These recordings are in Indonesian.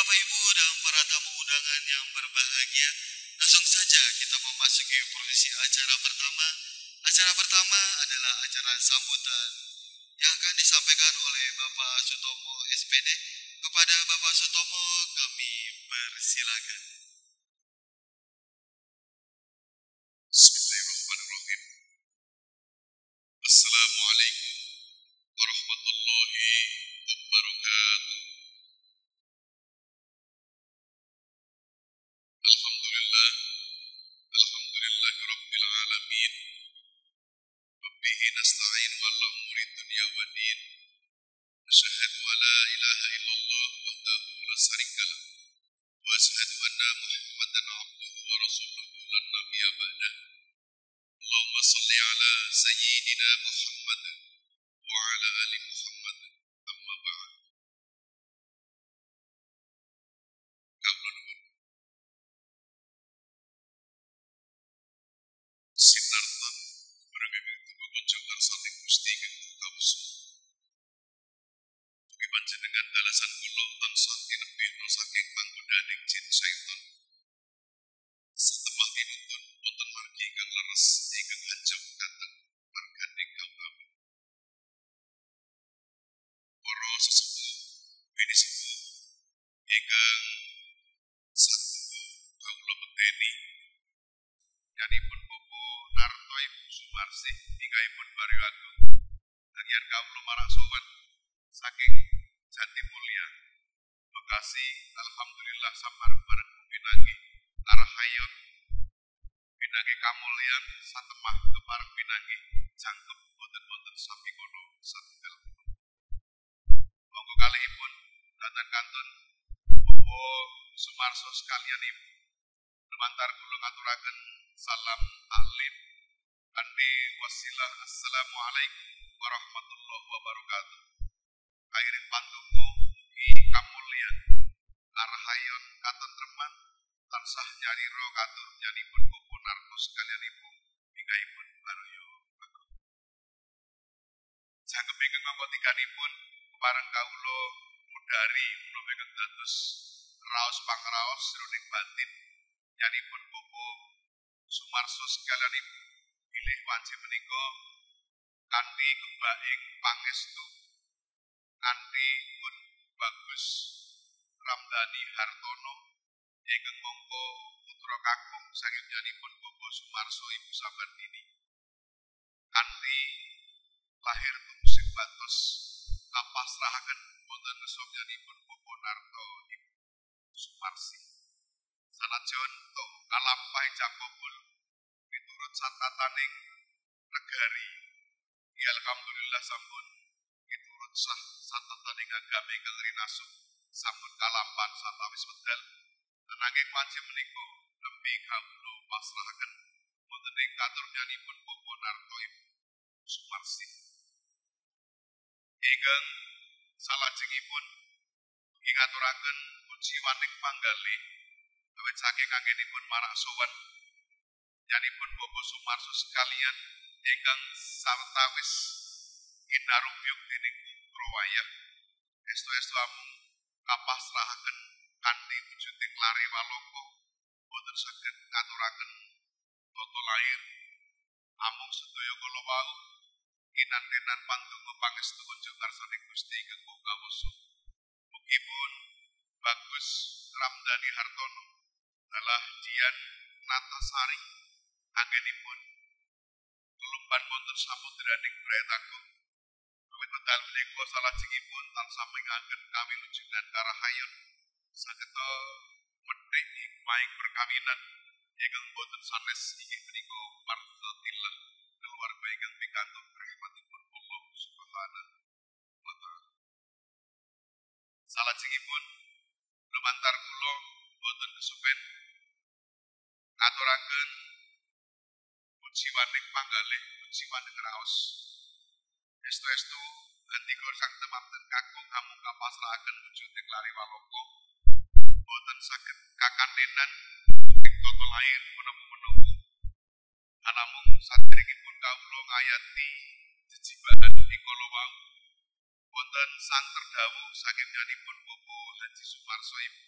Bapak Ibu dan para tamu undangan yang berbahagia, langsung saja kita memasuki prosesi acara pertama. Acara pertama adalah acara sambutan yang akan disampaikan oleh Bapak Sutomo SPD. Kepada Bapak Sutomo kami persilakan. Bismillahirrahmanirrahim. Assalamualaikum warahmatullahi wabarakatuh. Alhamdulillah, alhamdulillahi rabbil alamin. Rabbihi nasta'inu ala umuri dunya wa din. Asyhadu an la ilaha illallah wahdahu la syarikalah. Wa asyhadu anna Muhammadan abduhu wa rasuluhu lan nabiyya ba'dah. Allahumma salli ala sayyidina Muhammad wa ala ali Muhammad. Amma ba'd. Kaula sinartan bareng itu bekonco karsaning Gusti kanggo kawusu. Mugi panjenengan dalasan kula tansah kinebihna saking panggodaning jin setan. Satemah pinuntun wonten margi ingkang leres ingkang hancur dhateng marganing kawula. Para sesepuh bini sepuh ingkang saguh kawula medeni kanipun Bopo Narto Ibu Sumarsih ingkangipun Baryo Agung bagian kawula marang sowan saking Jati Mulia Bekasi. Alhamdulillah sabareng-bareng pinanggih arahayot pinanggih kamulyan satemah kepareng pinanggih jangkep boten-boten sami kono satunggal. Monggo kalihipun dhateng kantun Bopo Sumarso sekalian ibu lumantar kula ngaturaken salam taklim kanthi wasilah assalamualaikum warahmatullahi wabarakatuh. Kairing pantungu mugi kamulyan arahayon katentreman tansah nyarira katur nyanipun Bopo Narto sekalian ibu ingkangipun Baryo Agung. Jangkep ingkang mangkotikanipun kepareng kawula mudhari menawi ingkang dados raos pangraos jroning batin nyanipun Bopo Sumarso sekalian ibu bilih wanci menika kanthi kebaing pangestu kanthi pun Bagus Ramdhani Hartono ingkang mangka putra kakung saking nyanipun Bopo Sumarso ibu Sabandini kanthi lahir tumusing batos kapasrahaken wonten nyanipun Bopo Narto ibu Sumarsi. Sanajan to kalampahing jakobul miturut catataning negari ya alhamdulillah sampun miturut sah catataning agami ingkang rinasuk sampun kalampan santawis wedal ananging wanci menika nembe kawula pasrahaken wonten ing katurunanipun Bopo Narto ibu Sumarsi ingkang salajengipun ugi ngaturaken puji waning panggalih awit saking anggenipun marak sowan nyanipun Bopo Sumarso sekalian ingkang sawetawis ginarubyuk dening putra wayah estu-estu amung kapasrahaken kanthi wujuding lare walaka boten saged ngaturaken tata lair amung sedaya kala wau kinantenan pandonga pangestu kunjuk karsaning Gusti kanggo kawusu. Mugipun Bagus Ramdhani Hartono dalah Dian Natasari anggenipun kelumban wonten samudraning Bretagung awit wedal menika salajengipun tansah menganggen kawilujengan karahayon sageta medhik hikmahing perkawinan ingkang boten sanes inggih menika martatillah keluarga ingkang pikantuk rahmatipun Allah Subhanahu wa taala. Salajengipun lumantar kula boten kesupen ngaturaken puji waning panggalih puji waning raos estu-estu andika sang temanten kakung amung kapasrahaken wujuding lare walaka boten saged kakantenan ing tata lair menapa-menapa anamung saderengipun kawula ngayati jejibahan ing kala wau wonten sang terdhawuh saking nyanipun Bopo Haji Sumarso ibu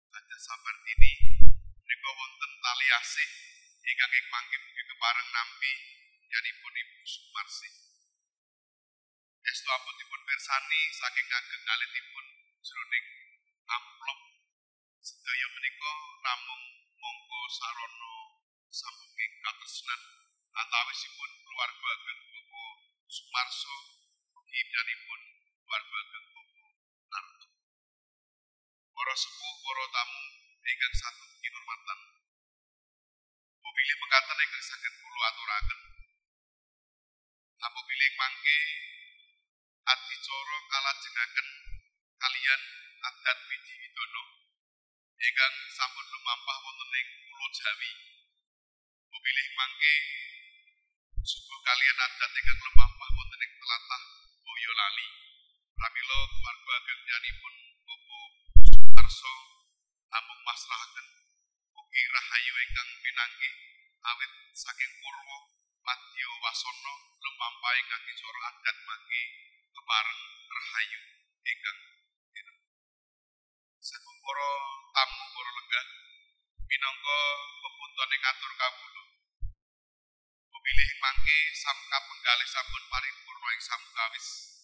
dados Sabardini menika wonten tali asih ingkang mangke mugi kepareng nampi yanipun Ibu Sumarsi. Estu ampun pirsani saking ageng alitipun jroning amplop sedaya menika namung mongko sarana sambunging katresnan antawisipun keluarga ageng Bapak Sumarso ugi danipun keluarga ageng Bapak Narto. Para sepuh, para tamu ingkang satung kinurmatan, pilih mekaten ingkang saged kula aturaken. Apabila mangke adicara kalajengaken kalian adat Widi Widono ingkang sampun lumampah wonten ing Pulo Jawi. Pilih mangke subuh kalian adat ingkang lumampah wonten ing tlatah Boyolali. Pramila keluarga ageng nyanipun Bapak Sumarso amung masrahaken ugi rahayu ingkang pinanggih awit saking purwa madya wasana lumampah ingkang cara adat mangke kepareng rahayu ingkang dinten. Saking para tamu para lenggah minangka pepunten ing atur kawula. Pemilih mangke samka penggalih sampun paripurna ing samkawis.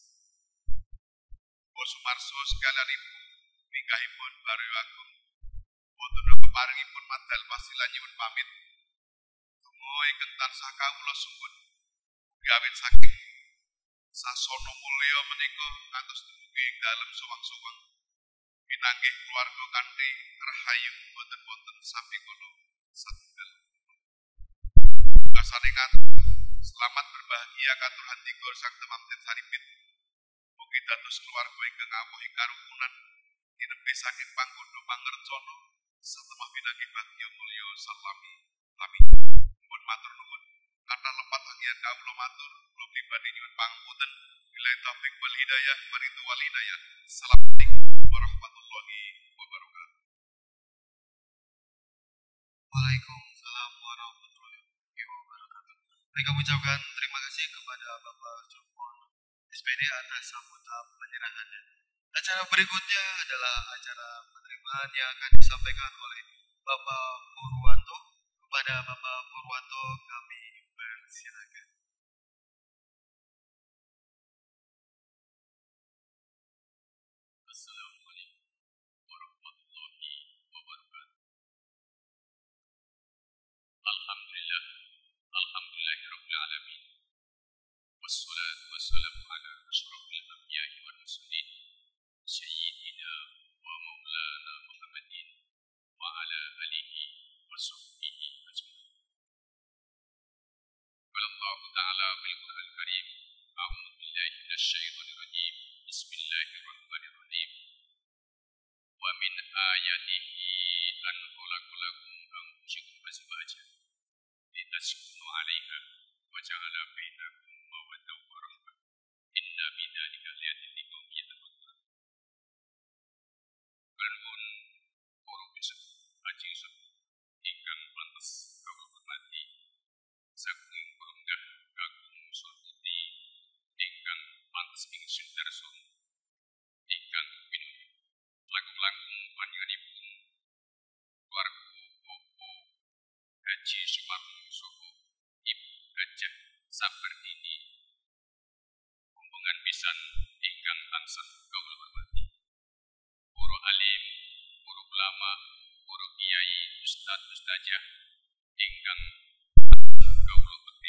Bapak Sumarso sekalianipun ningkahipun Baryo Agung wonten keparengipun madal pasilan nyuwun pamit. Donga ingkang tansah kawula suwun gawit saking sasana mulya menika ngantos dumugi ing dalem suwang-suwang pinanggih keluarga kanthi rahayu boten wonten sampikala satunggal. Kasane ngatur selamat berbahagia katur handika Sang Temamten Saripit. Mugi dados keluarga ingkang awohing karukunan tinembe saking panggoda pangercana satemah pinanggih bagya mulya salami lami. Mumpun matur nuwun kathah lepat anggen kawula matur kula pribadi nyuwun pangapunten billahi taufik wal hidayah waridu wal hidayah. Assalamualaikum warahmatullahi wabarakatuh. Waalaikumsalam warahmatullahi wabarakatuh. Mereka mengucapkan terima kasih kepada Bapak Joko SPD atas sambutan penyerahannya. Acara berikutnya adalah acara penerimaan yang akan disampaikan oleh Bapak Purwanto. Kepada Bapak Purwanto kami persilakan. Assalamualaikum warahmatullahi wabarakatuh. Alhamdulillah, alhamdulillahirabbil alamin. Wassalatu wassalamu ala asyrafil anbiya'i wal mursalin sayyidina wa maulana Muhammadin wa ala alihi wa sahbihi ajmain. Qala Allah Ta'ala fil Qur'anil Karim, a'udzu billahi minasy syaithanir rajim. Bismillahirrahmanirrahim. Wa min ayatihi an khalaqalakum anfusakum azwajan litaskunu 'alaiha wa ja'ala bainakum mawaddatan wa rahmah. Inna bidzalika laayatin liqaumin yatafakkarun. Kalun para bisa ajeng sepuh ingkang pantes kawula hormati saking pelunggah kakung surtuti ingkang pantes ingsun darso ingkang pinuju langkung-langkung panjenenganipun keluarga Bapak Haji Sumarno saha Ibu Hajah Sabardini rombongan pisan ingkang tansah kawula hormati. Para alim, para ulama, para kiai, ustad ustazah ingkang kawula bekti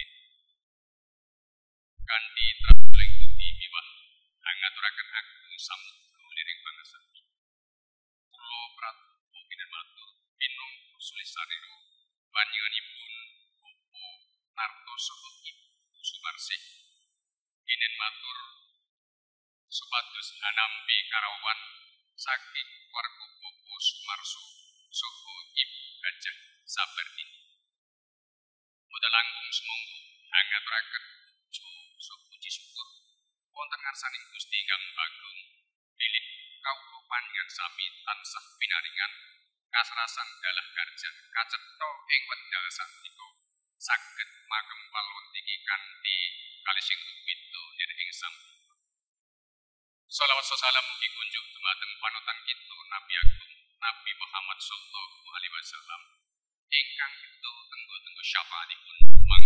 kanthi traveling bukti miwah ngaturaken agung samudra liring pangasapi. Kula pratopo kinen matur pinongko sulisaniro panjenenganipun Bapak Narto saha Ibu Sumarsi. Kinen matur supados anampi karawan saking keluarga Bapak Sumarso saha Ibu Hajah Sabardini. Mudah langkung sumangga ngaturaken puji syukur wonten ngarsaning Gusti ingkang Agung bilih kawula panjenengan sami tansah pinaringan kasrasan dalah karja kacetha ing wekdal sapunika saged makempal wonten kanthi kalising rupindo ing Sang Salawat salam mugi kunjuk dumateng panutan kita Nabi Agung Nabi Muhammad sallallahu alaihi wasallam ingkang itu tenggo-tenggo syafaatipun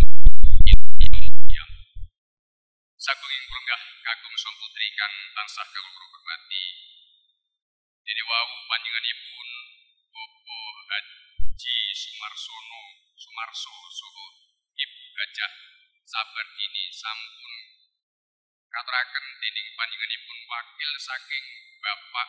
yang sagunging lenggah kagum sang putri kang tansah kawula hormati dene wau panjenenganipun Bapak Haji Sumarso saha Ibu Hajah Sabardini sampun katuraken dening panjenenganipun wakil saking Bapak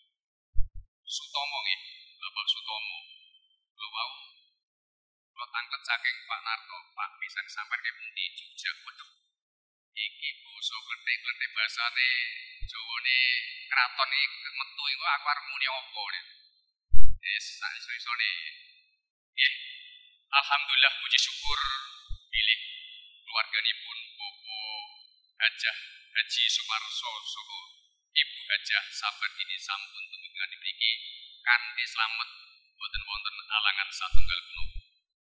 Sutomo nggih, Bapak Sutomo. Kula wau kula tanglet saking Pak Narto, Pak pisan sampeyan pundi Jogja. Waduh. Iki basa klenthek-klenthek basane Jawane kraton iki metu iku aku arep muni apa. Wis sak iso-isone. Nggih. Alhamdulillah puji syukur bilih keluarganipun Bapak Haji Sumarso saha Ibu Hajah Sabardini sampun tuntungan mriki kanthi slamet boten wonten alangan satunggal punapa.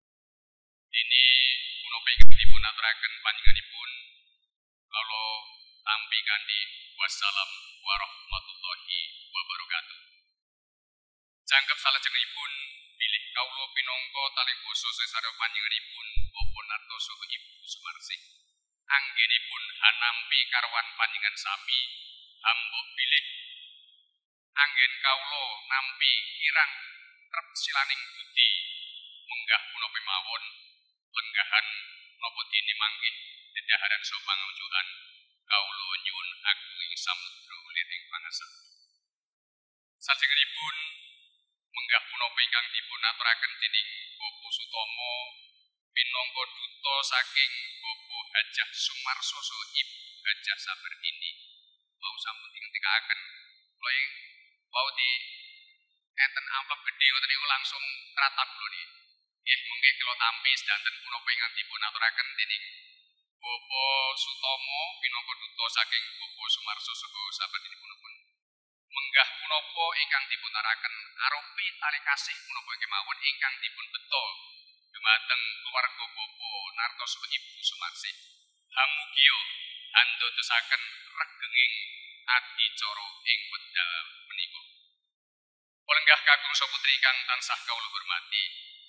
Dene punapa ingkang dipun aturaken panjenenganipun kala tampi kanthi wassalam warahmatullahi wabarakatuh. Jangkep salajengipun bilih kawula pinangka tali khusus sareng panjenenganipun Bapak Narto saha Ibu Sumarsi. Anggenipun hanampi karwan panjenengan sami ambok bilih anggen kawula nampi kirang trep silaning budi menggah punapa mawon lenggahan napa dene mangke dedaharan so pangunjukan kawula nyuwun agunging samudra liring pangasah. Salajengipun menggah punapa ingkang dipun aturaken dening Bapak Sutomo minangka duta saking Bapak Hajah Sumarso saha Ibu Hajah Sabardini wau sampun dingetikaken kula wau di enten amplop gedhe ngoten niku langsung ratap kula niki. Nggih mengke kula tampi sedanten punapa ingkang dipun aturaken dening Bapak Sutomo minangka duta saking Bapak Sumarso saha Sabardini punapun. Menggah punapa ingkang dipun aturaken arupi tali kasih punapa kemawon ingkang dipun beto dumateng keluarga Bapak Narto saha Ibu Sumarsi. Hamugia andadosaken regenging adicara ing wekdal menika. Lenggah kakung saputri kang tansah kawula hormati.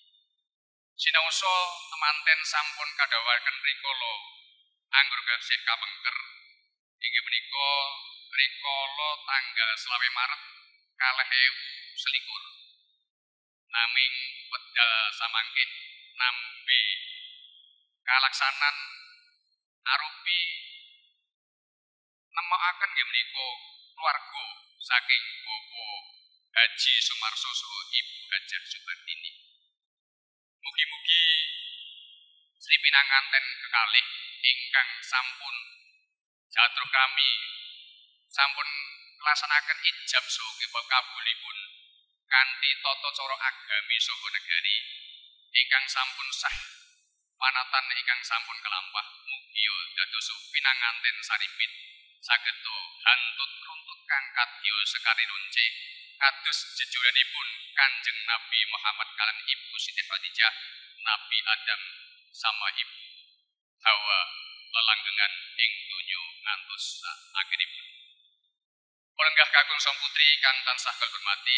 Sinaosa temanten sampun kadhawaken rikala anggur garsih kapengker inggih menika rikala tanggal 20 Maret 2021. Naming wekdal samangke nambe kalaksanan arupi nemokaken nggih menika keluarga saking Bapak Haji Sumarso saha Ibu Hajah Sabardini. Mugi-mugi Sri Pinanganten kekalih ingkang sampun jatuh kami sampun melaksanaken ijab saha kabulipun kanthi tata cara agami saha negari ingkang sampun sah panatan ingkang sampun kelampah mugi dados pinanganten saripit sageta hantut runtut kang kadya sekari runce kados jejuranipun Kanjeng Nabi Muhammad kalan Ibu Siti Khadijah, Nabi Adam sama Ibu Hawa lelanggengan ing donya ngantos akhiripun. Lenggah kakung sang putri kang tansah hormati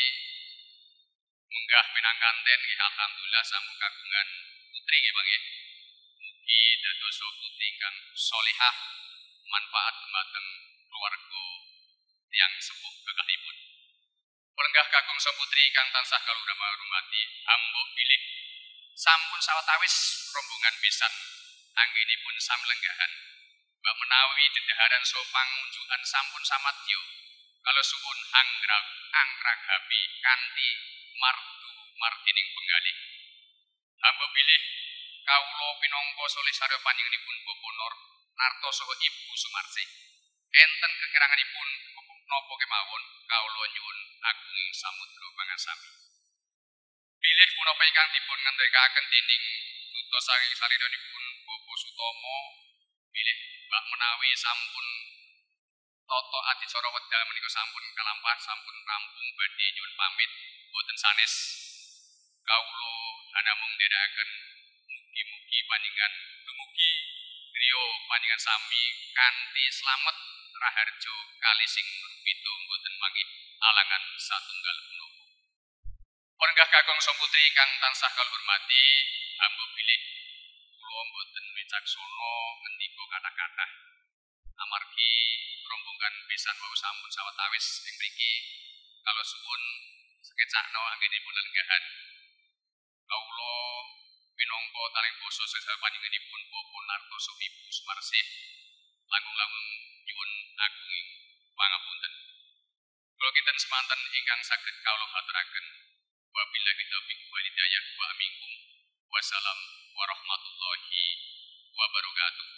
menggah pinanganten alhamdulillah sampun kagungan putri nggih Pak nggih. Mugi dados putri kang salihah manfaat dumateng keluarga yang sepuh kekalipun. Lenggah kakung sang putri kang tansah kawula hormati ambok bilih sampun sawetawis rombongan pisan anggenipun samlenggahan mbak menawi dedaharan so pangunjukan sampun samadya kalau suwun anggrag habi kanthi martining penggalih ambok bilih kawula pinangka solih sarya panjenenganipun Bapak Narto saha Ibu Sumarsi enten kekiranganipun napa kemawon kawula nyuwun agunging samudra pangasami. Bilih punapa ingkang dipun ngandhakaken dening duta saking salinanipun Bapak Sutomo bilih mbak menawi sampun tata adicara wekdal menika sampun kalampah sampun rampung badhe nyuwun pamit boten sanes kawula namung ndherekaken mugi-mugi panjenengan dumugi griya panjenengan sami kanthi slamet raharja kali sing rupita boten mangih alangan satunggal punapa. Pernah kakung putri ingkang tansah kula hormati, ambo bilih kula mboten wicaksana ngendika kathah-kathah. Amargi rombongan pisan wau sampun sawetawis ing mriki kalau suwun sekecakno anggenipun lenggahan. Kawula minangka taling basa sesama panjenenganipun Bapak Nartoso Ibu Sumarsih langkung-langkung nyuwun agung pangapunten. Kula kinten semanten ingkang saged kawula haturaken. Wabillahi taufiq wal hidayah wa minkum. Wassalam warahmatullahi wabarakatuh.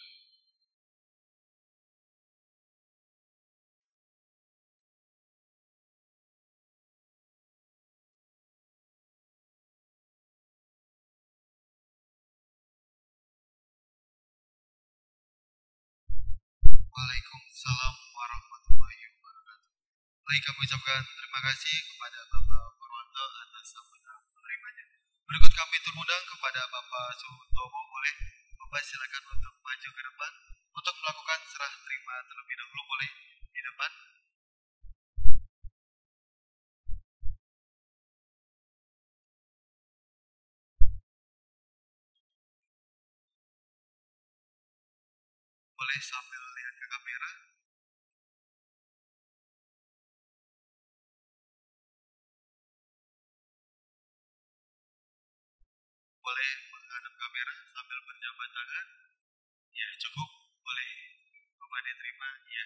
Waalaikumsalam warahmatullahi wabarakatuh. Baik, kami ucapkan terima kasih kepada Bapak Purwanto atas sambutan menerimanya. Berikut kami turun kepada Bapak Sutomo. Boleh Bapak silakan untuk maju ke depan untuk melakukan serah terima terlebih dahulu. Boleh di depan. Boleh sambil lihat ke kamera. Boleh menghadap kamera sambil berjabat tangan. Ya, cukup. Boleh Bapak diterima. Ya.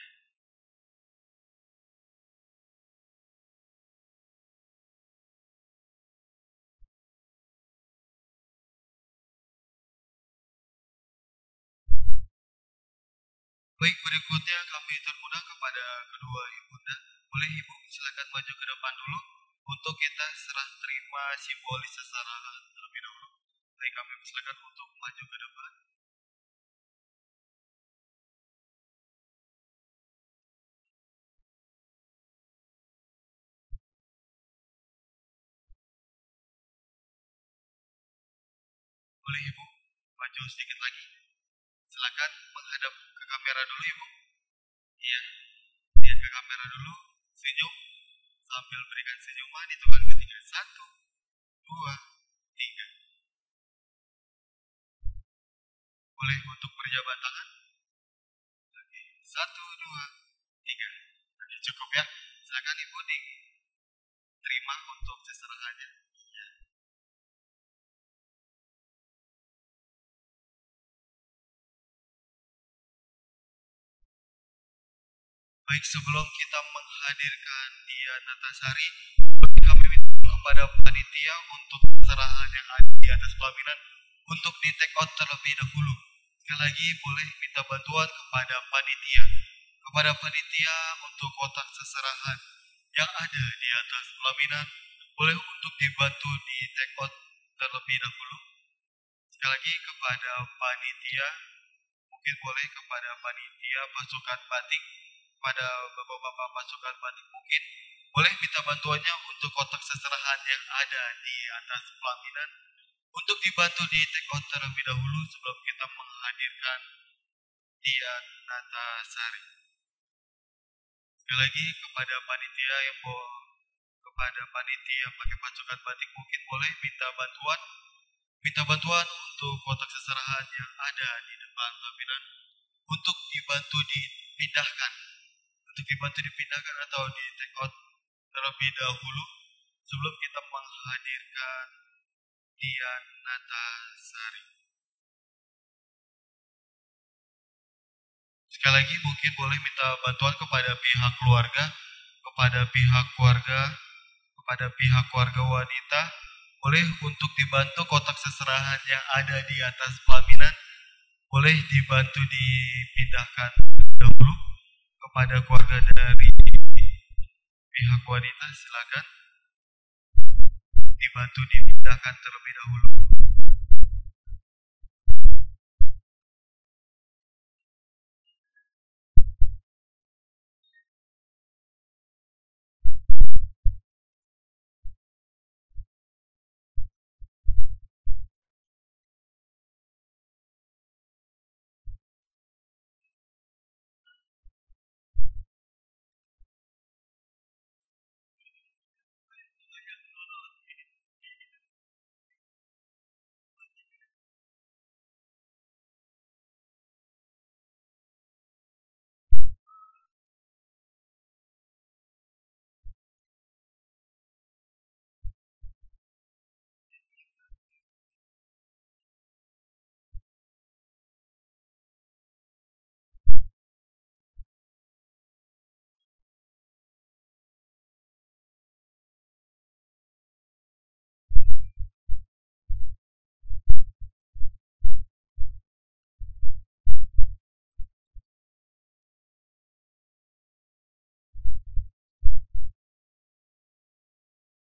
Baik, berikutnya kami terundang kepada kedua ibunda. Boleh Ibu silakan maju ke depan dulu untuk kita serah terima simbolis seserahan terlebih dahulu. Baik, kami silakan untuk maju ke depan. Boleh Ibu maju sedikit lagi. Silakan menghadap ke kamera dulu Ibu. Iya, lihat ke kamera dulu, senyum sambil berikan senyuman. Hitungan ketiga, 1, 2, 3. Boleh untuk berjabat tangan. Oke, 1, 2, 3. Oke, cukup ya. Silakan Ibu diterima untuk seserahannya. Iya. Baik, sebelum kita menghadirkan Dia Natasari, kami minta kepada panitia untuk seserahan yang ada di atas pelaminan untuk di take out terlebih dahulu. Sekali lagi boleh minta bantuan kepada panitia. Kepada panitia untuk kotak seserahan yang ada di atas pelaminan, boleh untuk dibantu di take out terlebih dahulu. Sekali lagi kepada panitia, mungkin boleh kepada panitia pasukan batik, pada bapak-bapak pasukan batik mungkin boleh minta bantuannya untuk kotak seserahan yang ada di atas pelaminan untuk dibantu di take out terlebih dahulu sebelum kita menghadirkan Dia Natasari. Sekali lagi kepada panitia yang kepada panitia pakai pasukan batik mungkin boleh minta bantuan untuk kotak seserahan yang ada di depan pelaminan untuk dibantu dipindahkan atau di take out terlebih dahulu sebelum kita menghadirkan Dia Natasari. Sekali lagi mungkin boleh minta bantuan kepada pihak keluarga, kepada pihak keluarga wanita, boleh untuk dibantu kotak seserahan yang ada di atas pelaminan, boleh dibantu dipindahkan dahulu kepada keluarga dari pihak wanita, silakan dibantu dipindahkan terlebih dahulu.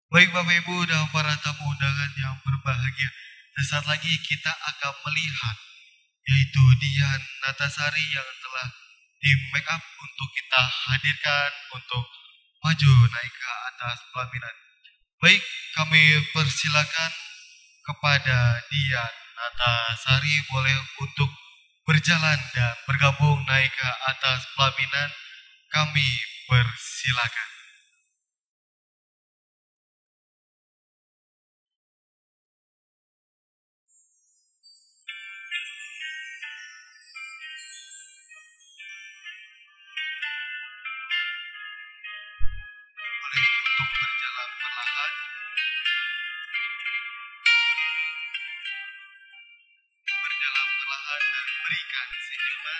Baik Bapak Ibu dan para tamu undangan yang berbahagia, sesaat lagi kita akan melihat yaitu Dian Natasari yang telah di make up untuk kita hadirkan untuk maju naik ke atas pelaminan. Baik, kami persilakan kepada Dian Natasari boleh untuk berjalan dan bergabung naik ke atas pelaminan. Kami persilakan. Boleh untuk berjalan perlahan, berjalan perlahan dan berikan senyuman.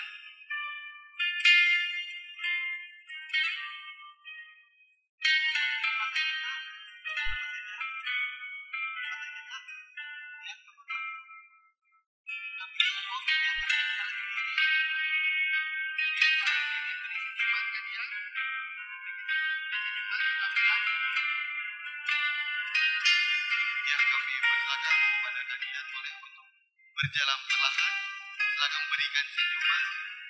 Ya, kami persilakan kepada kandidat boleh untuk berjalan perlahan. Silakan berikan senyuman.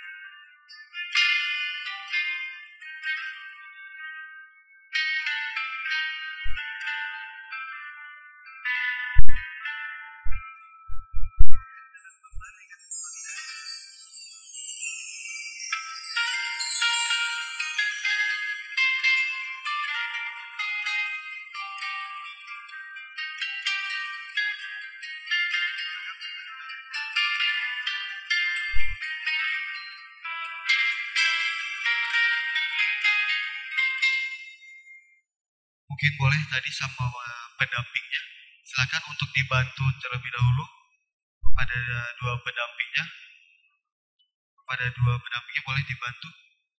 Mungkin boleh tadi sama pendampingnya. Silakan untuk dibantu terlebih dahulu kepada dua pendampingnya. Kepada dua pendampingnya boleh dibantu.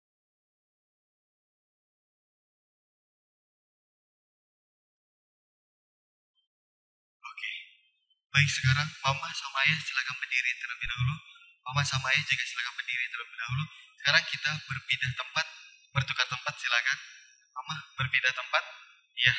Oke. Baik, sekarang Mama sama Ayah silakan berdiri terlebih dahulu. Mama sama Ayah juga silakan berdiri terlebih dahulu. Sekarang kita berpindah tempat, bertukar tempat silakan. Mama berpindah tempat. Iya.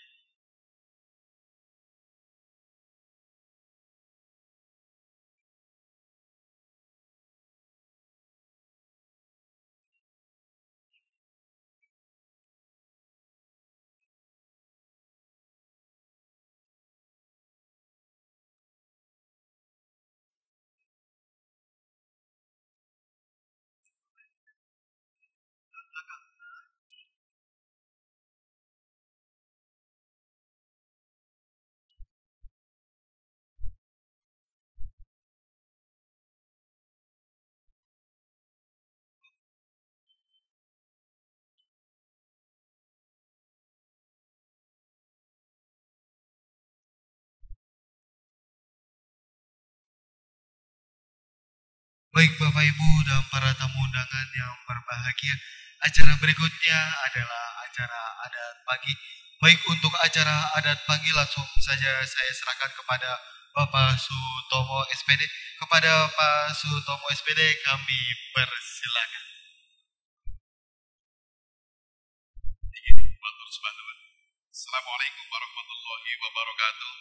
Baik Bapak Ibu dan para tamu undangan yang berbahagia, acara berikutnya adalah acara adat pagi. Baik, untuk acara adat pagi langsung saja saya serahkan kepada Bapak Sutomo SPD. Kepada Pak Sutomo SPD kami persilakan. Assalamualaikum warahmatullahi wabarakatuh.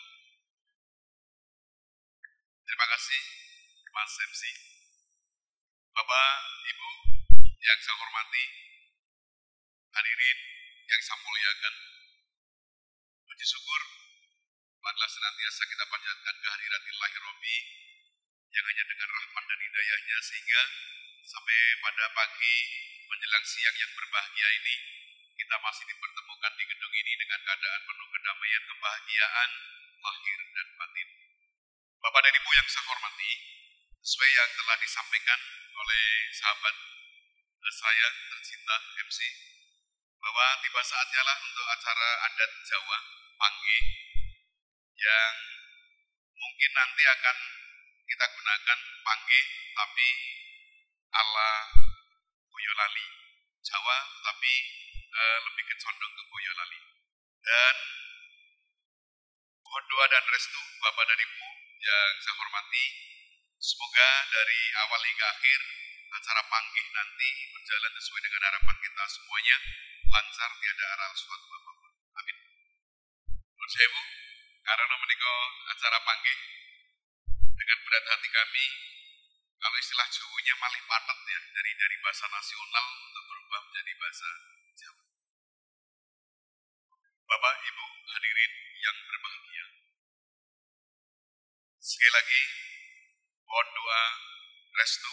Terima kasih Mas MC. Bapak, Ibu yang saya hormati, hadirin yang saya muliakan, puji syukur marilah senantiasa kita panjatkan kehadirat Ilahi Rabbi yang hanya dengan rahmat dan hidayahnya sehingga sampai pada pagi menjelang siang yang berbahagia ini kita masih dipertemukan di gedung ini dengan keadaan penuh kedamaian, kebahagiaan lahir dan batin. Bapak dan Ibu yang saya hormati, sesuai yang telah disampaikan oleh sahabat saya tercinta MC, bahwa tiba saatnya lah untuk acara adat Jawa Panggih yang mungkin nanti akan kita gunakan panggih tapi ala Boyolali Jawa, tapi lebih condong ke Boyolali. Dan mohon doa dan restu Bapak dan Ibu yang saya hormati, semoga dari awal hingga akhir acara panggih nanti berjalan sesuai dengan harapan kita semuanya, lancar, tiada aral suatu apapun. Amin. sewu, karena menika acara panggih dengan berat hati kami, kalau istilah Jawanya malih patet ya, dari bahasa nasional untuk berubah menjadi bahasa Jawa. Bapak, Ibu, hadirin yang berbahagia. Sekali lagi, mohon doa restu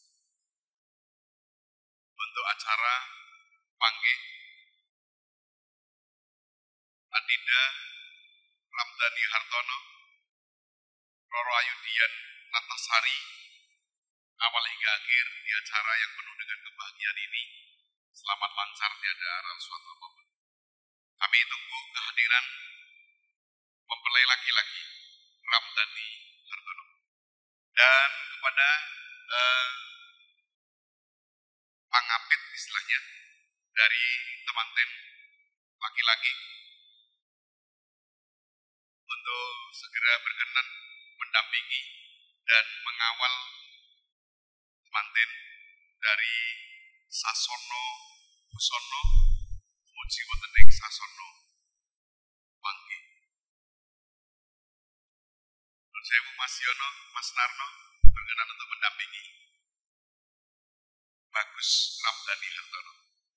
untuk acara panggih Adinda Ramdhani Hartono, Roro Ayudian Ratnasari, awal hingga akhir di acara yang penuh dengan kebahagiaan ini. Selamat lancar tiada aral suatu apapun. Kami tunggu kehadiran mempelai laki-laki Ramdhani Hartono. Dan kepada pangapit istilahnya dari temanten laki-laki untuk segera berkenan mendampingi dan mengawal temanten dari Sasono Busono muji wonten ing Sasono panggih. Nun sewu Mas Yono, Mas Narno berkenan untuk mendampingi Bagus Ramdhani Hartono.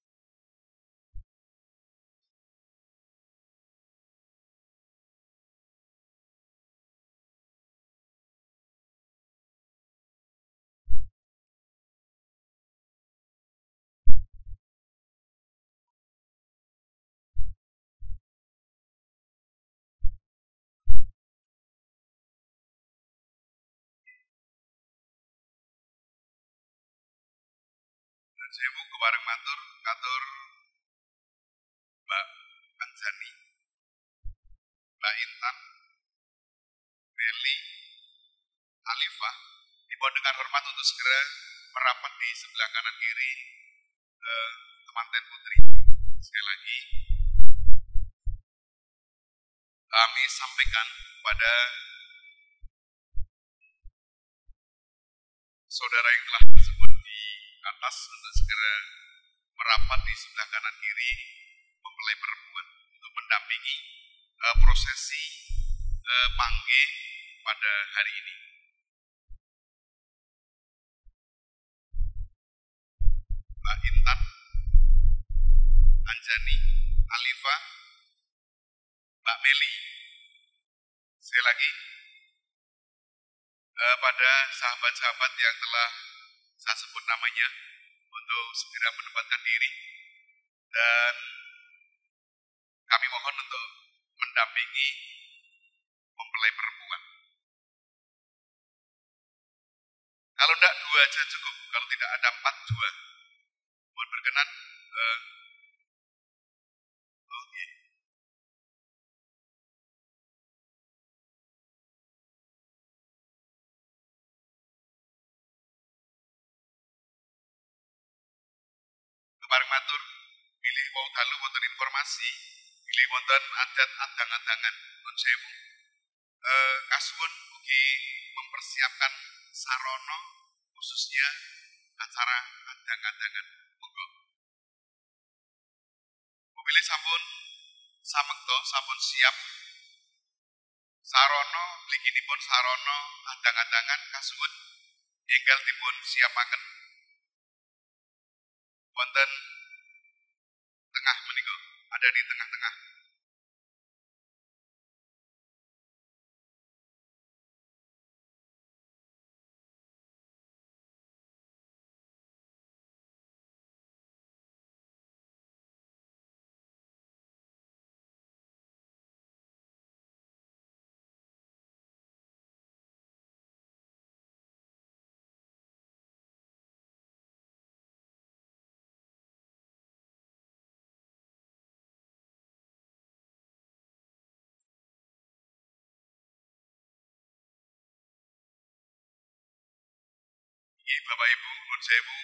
Dan sewu kebareng matur katur Mbak Anjani, Mbak Intan, Nelly, Alifah, dibawa dengan hormat untuk segera merapat di sebelah kanan kiri temanten putri. Sekali lagi kami sampaikan kepada saudara yang telah disebut di atas untuk segera merapat di sebelah kanan kiri mempelai perempuan untuk mendampingi prosesi panggih pada hari ini. Mbak Intan, Anjani, Alifah, Mbak Meli. Sekali lagi pada sahabat-sahabat yang telah saya sebut namanya untuk segera menempatkan diri dan kami mohon untuk mendampingi mempelai perempuan. Kalau tidak dua aja cukup, kalau tidak ada 4, 2. Mohon berkenan. Oke. Kebareng matur, pilih wau dalu wonten informasi, pilih wonten adat adang-adangan nun sewu. Kasuwun ugi mempersiapkan sarana khususnya acara adang-adangan. Monggo. Mobilnya sampun samekto, sampun siap. Sarana mliginipun sarana adang-adangan kasuwun enggal dipun siapaken wonten tengah menika, ada di tengah-tengah. Nggih Bapak Ibu, nun sewu.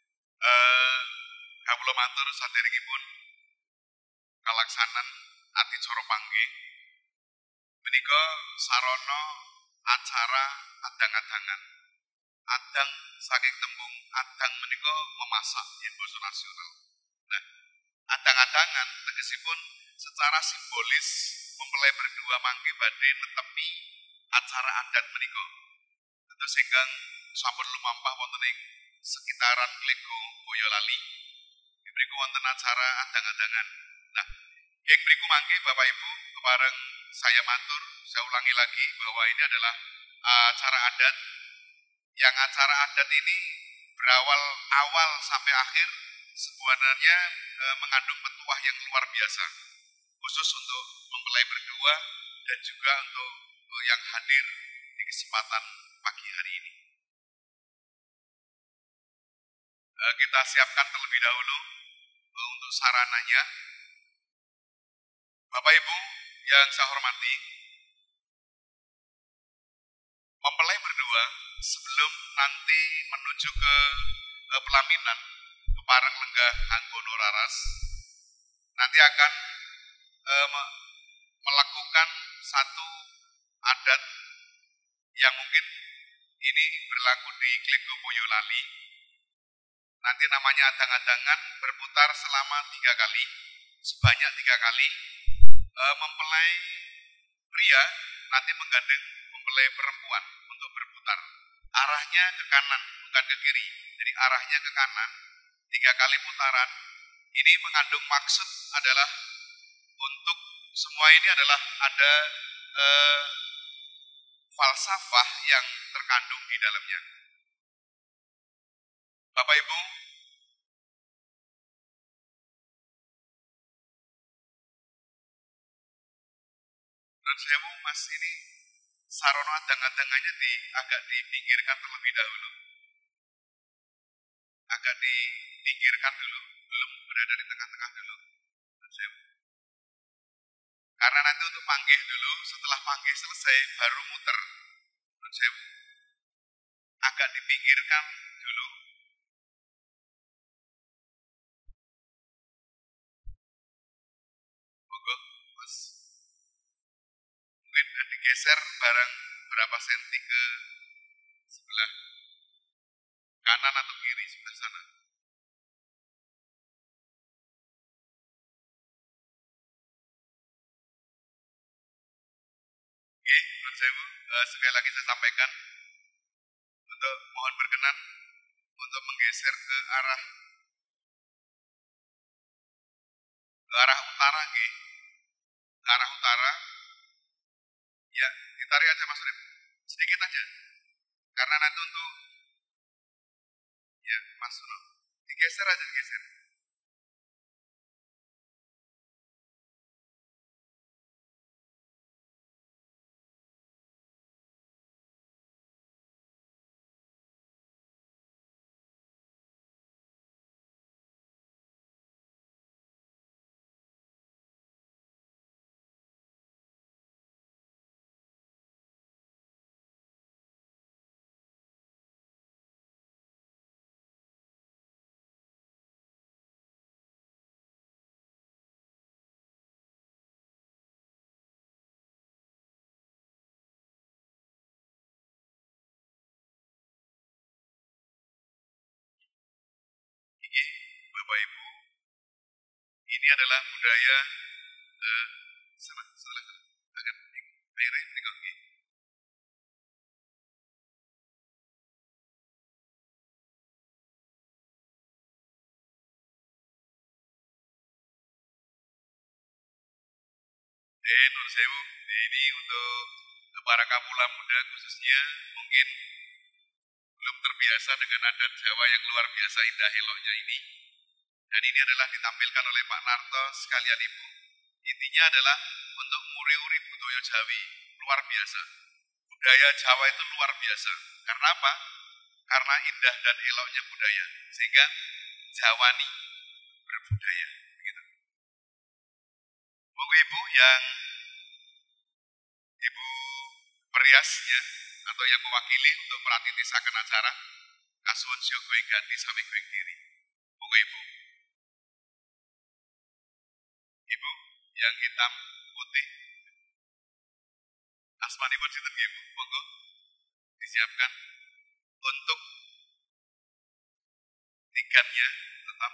Kawula matur saderengipun kalaksanan adicara panggih menika sarana acara adang-adangan. Adang saking tembung adang menika memasak yen basa nasional. Nah, adang-adangan tegesipun secara simbolis mempelai berdua mangke badhe netepi acara adat menika. Terus ingkang sampun lumampah wonten ing sekitaran Glego Boyolali. Mriku wonten acara adang-adangan. Nah, ing mriku mangke Bapak Ibu kepareng saya matur, saya ulangi lagi bahwa ini adalah acara adat yang acara adat ini berawal awal sampai akhir sebenarnya mengandung petuah yang luar biasa khusus untuk mempelai berdua dan juga untuk yang hadir di kesempatan pagi hari ini. Kita siapkan terlebih dahulu untuk sarananya. Bapak Ibu yang saya hormati, mempelai berdua sebelum nanti menuju ke pelaminan kepareng lenggah Anggono Raras nanti akan melakukan satu adat yang mungkin ini berlaku di Glego Boyolali. Nanti namanya adang-adangan berputar selama 3 kali, sebanyak 3 kali. Mempelai pria nanti menggandeng mempelai perempuan untuk berputar. Arahnya ke kanan, bukan ke kiri. Jadi arahnya ke kanan, 3 kali putaran. Ini mengandung maksud adalah untuk semua ini adalah ada falsafah yang terkandung di dalamnya. Bapak Ibu, dan saya Mas ini sarono adang-adangannya agak dipinggirkan terlebih dahulu. Agak dipinggirkan dulu, belum berada di tengah-tengah dulu. Karena nanti untuk panggih dulu, setelah panggih selesai baru muter. Agak dipinggirkan dulu. Monggo, Mas. Mungkin digeser barang berapa senti ke sebelah kanan atau kiri sebelah sana. Oke, menurut saya sekali lagi saya sampaikan untuk mohon berkenan untuk menggeser ke arah utara, ke arah utara. Ya, ditarik aja Mas Rip, sedikit aja. Karena nanti untuk ya Mas Suno, digeser aja, digeser. Ini Bapak Ibu, ini adalah budaya salah akan airnya ini kok. Nur Sewu, ini untuk para kapula muda khususnya mungkin belum terbiasa dengan adat Jawa yang luar biasa indah eloknya ini. Dan ini adalah ditampilkan oleh Pak Narto sekalian Ibu. Intinya adalah untuk muri-uri budaya Jawi luar biasa. Budaya Jawa itu luar biasa. Karena apa? Karena indah dan eloknya budaya. Sehingga Jawani berbudaya. Begitu. Monggo Ibu yang Ibu periasnya atau yang mewakili untuk meratitisaken acara kasuwun syogo ing ganti sami ing kiri. Monggo Ibu. Ibu yang hitam putih. Asmanipun sinten nggih Bu? Monggo disiapkan untuk tiketnya tetap.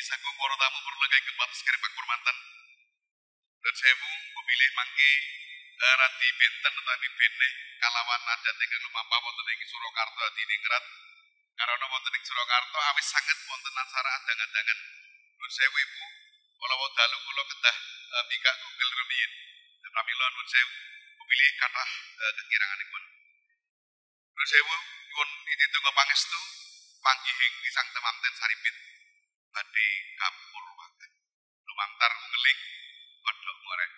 Kisah para tamu perlagai kepatus kerepang permantan. Dan sewu memilih mangke rati benten utawi bene kalawan adat ingkang lumampah wonten ing Surakarta diningrat. Karena wonten ing Surakarta awis sanget wonten acara adang-adangan. Nuwun sewu Ibu, kala dalu kula kedah bikak Google rumiyin. Pramila nuwun sewu memilih kathah kekiranganipun. Nuwun sewu nyuwun ditunggu pangestu panggihing Sang Temanten Saripit badhe kapurwaken. Lumantar ngeling kodhok ngorek.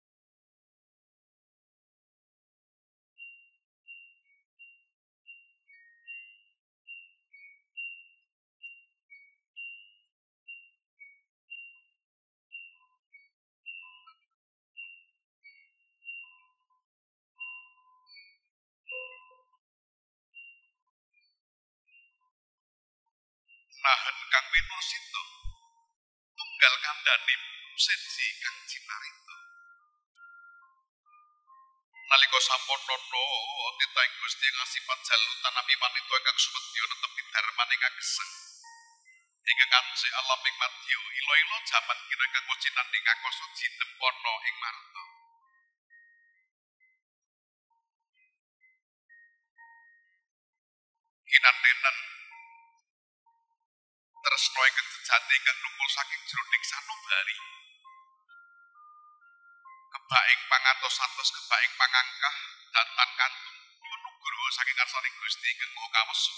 Nahen Kang Winursita tunggal kandhane senji Kang Cinarita. Nalika sampun nana titah ing Gusti kasifat jalutan nami wanita ingkang sumedya netepi darmaning kagesang. Ingkang kanthi alam ing madya ila-ila jaman kira ingkang kocinan ing akasa jinempana ing marta. Kinantenan tresna ingkang sejati ingkang numpul saking jroning sanubari. Kebaing pangatos-atos kebaing pangangkah datan kantung nyuwun nugraha saking ngarsaning Gusti ingkang Maha Kawasa.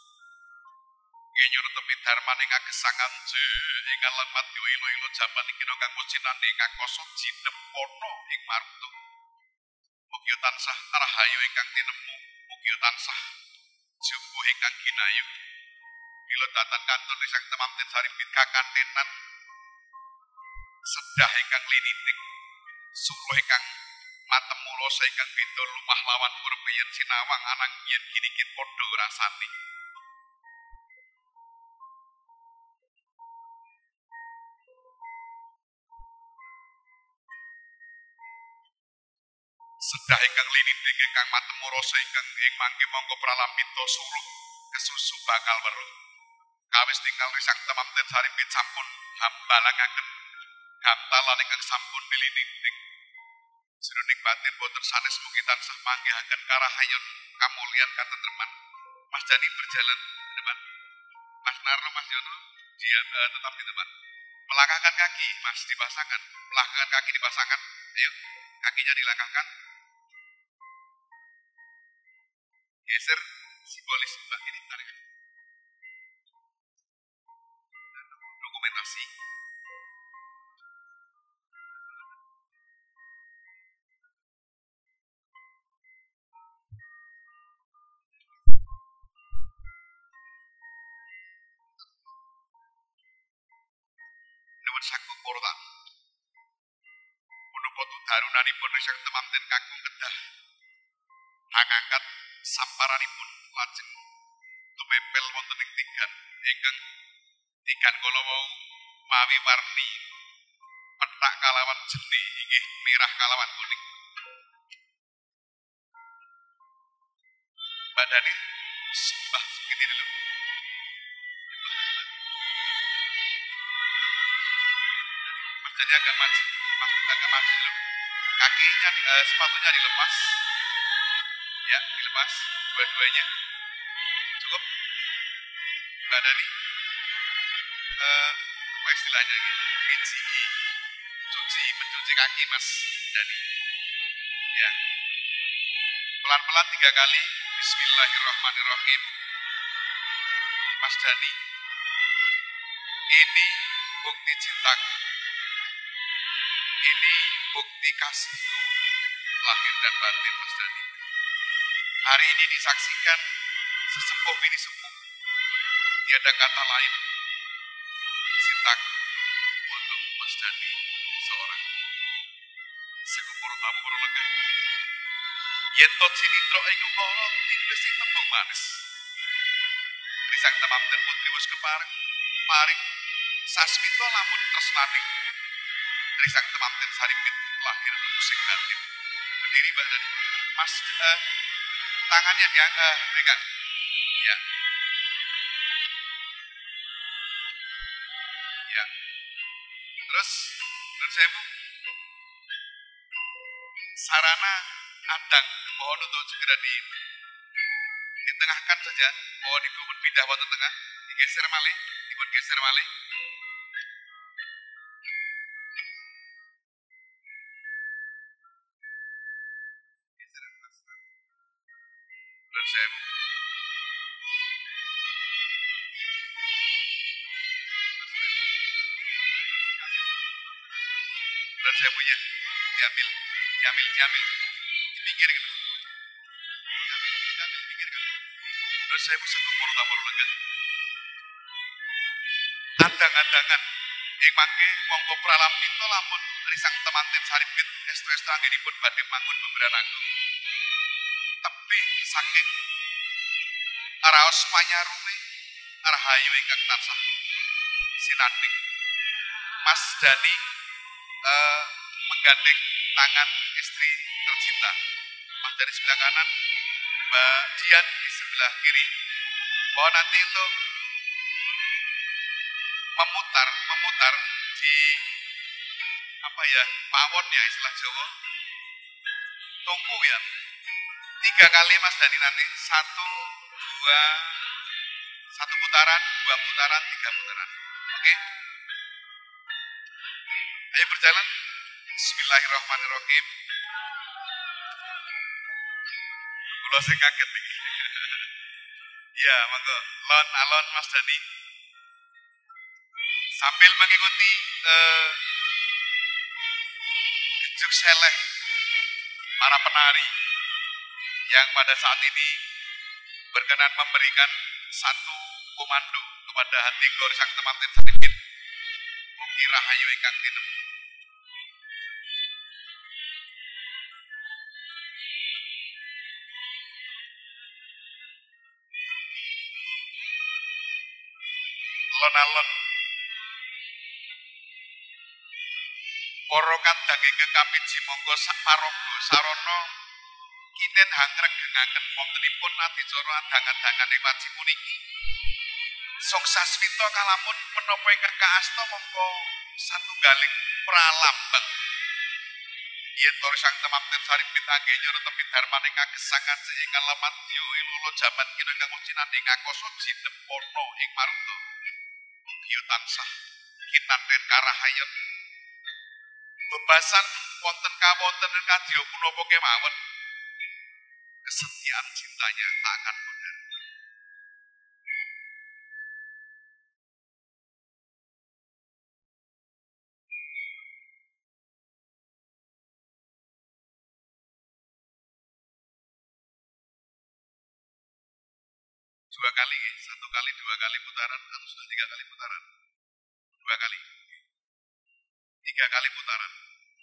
Nggih tepi darmaning agesang anje ing alam madya ila-ila jaman iki kang mucinane ing akasa jinempana ing marta. Mugi tansah rahayu ingkang tinemu, mugi tansah jumbuh ingkang ginayu. Mila datan kantor Sang Temanten Saripit kakantenan sedah ingkang liniting. Suruh ingkang matemu rasa ingkang beda lumah lawan urip yen sinawang anang yen gini-gin padha rasane. Sedah ingkang liniting ingkang matemu rasa ingkang ing mangke monggo pralampita suruh kesusu bakal weruh. Kawis tinggal Sang Temanten Saripit sampun hambalangaken gantalan ingkang sampun niliniting. Jroning batin boten sanes mugi tansah manggihaken karahayun kamulyan katentreman. Mas Dani berjalan ke depan. Mas Narno, Mas Yono, dia tetap di depan. Melangkahkan kaki, Mas dipasangkan. Melangkahkan kaki dipasangkan. Ayo, kakinya dilangkahkan. Geser simbolis Mbak ini tarik. Dokumentasi. Nuwun saku porta. Menapa darunanipun Sang Temanten kakung kedah angangkat samparanipun lajeng tumepel wonten ing tigan ingkang tigan kala wau mawi warni petak kalawan jeni inggih merah kalawan kuning. Mbak Dani sumpah begini dulu. Mas Dani agak maju, Mas agak maju dulu. Kakinya sepatunya dilepas. Ya, dilepas dua-duanya. Cukup. Mbak Dani. Apa istilahnya gitu? Mencuci kaki Mas Dani. Ya. Pelan-pelan 3 kali. Bismillahirrahmanirrahim. Mas Dani. Ini bukti cintaku. Ini bukti kasihku. Lahir dan batin Mas Dani. Hari ini disaksikan sesepuh bini sepuh. Tiada kata lain. Cintaku untuk Mas Dani seorang. Sekupur tamu lega. Yento cinitro ing ukara tinulis ing tembung manis. Sang Temanten putri wis kepareng paring sasmita lamun tresnaning Sang Temanten Saripit lahir musik batin. Berdiri Mbak Dani. Mas tangannya diangkat pegang. Ya. Ya. Terus saya Bu, sarana adang mohon untuk segera ditengahkan saja. Mohon dipun pindah wonten tengah, digeser malih, dipun geser malih. Terus saya Bu. Dan saya punya diambil di pinggir gitu. Diambil di pinggir kan. Terus saya bisa tumpur tampur lengan. Andang-andangan ing mangke monggo pralambita lampun risang temanten saripit estu-estu anggenipun badhe mangun beberan agung. Tebih saking raos panyaruwe rahayu ingkang tansah sinanding. Mas Dani menggandeng tangan istri tercinta. Mas dari sebelah kanan, Mbak Dian di sebelah kiri. Bahwa nanti untuk memutar di apa ya, pawon ya istilah Jawa. Tungku ya. 3 kali Mas Dani nanti. 1 putaran, 2 putaran, 3 putaran. Oke. Ayo berjalan. Bismillahirrahmanirrahim. Kula sing kaget iki. Ya, monggo. Alon Mas Dani. Sambil mengikuti gejuk seleh para penari yang pada saat ini berkenan memberikan satu komando kepada hati Gor Sang Temanten Saripit. Mugi rahayu ingkang tinemu. Alon-alon para kandang ingkang kapiji monggo saparaga sarana kinen hangregengaken wontenipun adicara andang-andangan ing wanci puniki. Songsasmita kalamun menapa ingkang kaasta monggo satunggaling pralambang yen Gor Sang Temanten Saripit angge nyuruh tepi darmaning kagesangan sehingga lemat yo ilolo jaman kina kang cinane ngakoso jinepono ing marta. Mugi tansah kinanten karahayon bebasan wonten kawonten kadya punapa kemawon kesetiaan cintanya tak akan pudar. Dua kali, 1 kali, 2 kali putaran, atau sudah 3 kali putaran? 2 kali, 3 kali putaran.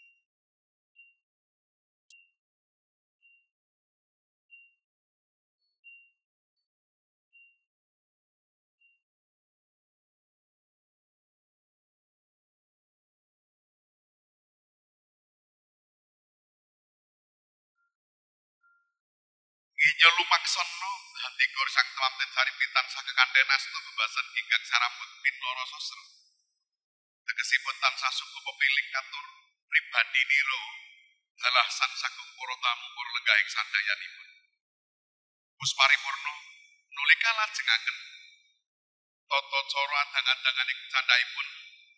Nggih lumaksono hati Gor Sang Temanten Saripit tansah kekandhen asta bebasan ingkang sarambut pinloro sastra. Tegesipun tansah suku pepiling katur pribadi niro ngalah sang sagung para tamu para lenggahing sandayanipun. Pus paripurna nulika lajengaken tata cara andang-andangan ing candhaipun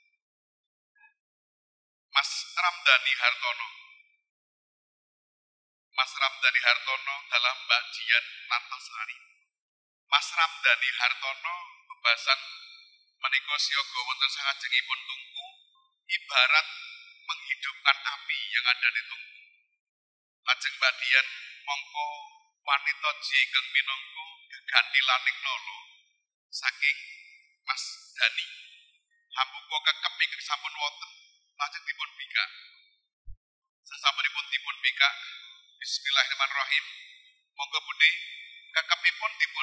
Mas Ramdhani Hartono. Mas Ramdhani Hartono dalam Mbak Dian Lantasari. Mas Ramdhani Hartono bebasan menika siaga wonten sangajengipun tungku ibarat menghidupkan api yang ada di tungku. Lajeng Mbak Dian mongko wanita jengkel minangka gegantilaning nala saking Mas Dani. Hambuka kekep ingkang sampun wonten lajeng dipun bikak. Sasampunipun dipun bikak Bismillahirrahmanirrahim. Monggo Budi kekepipun dipun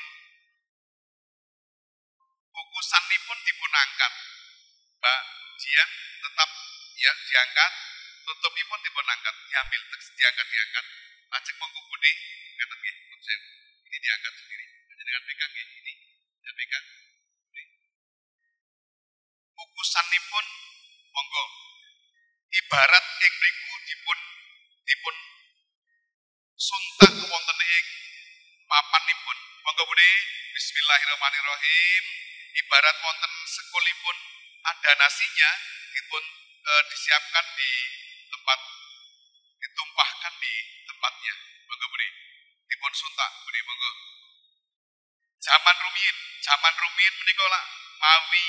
kukusanipun dipun angkat. Mbak Dian tetap ya diangkat, tutupipun dipun angkat, diambil diangkat. Lajeng monggo Budi ngaten nggih, ini diangkat sendiri. Dengan pegang ini dan pegang. utusanipun monggo ibarat ing mriku dipun suntak wonten ing papanipun. Monggo Budi, bismillahirrahmanirrahim. Ibarat wonten sekulipun ada nasinya dipun disiapkan di tempat, ditumpahkan di tempatnya. Monggo Budi, dipun suntak Budi, monggo. Zaman rumiyin menika lak mawi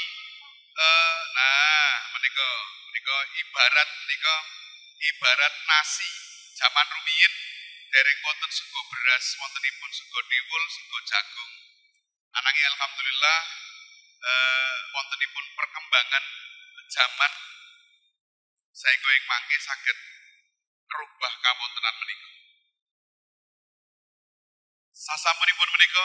menika ibarat nasi. Zaman rumiyin dereng wonten sego beras, wontenipun sego dhiwul, sego jagung. Ananging alhamdulillah wontenipun perkembangan zaman saengga ing mangke saged rubah kawontenan menika. Sasampunipun menika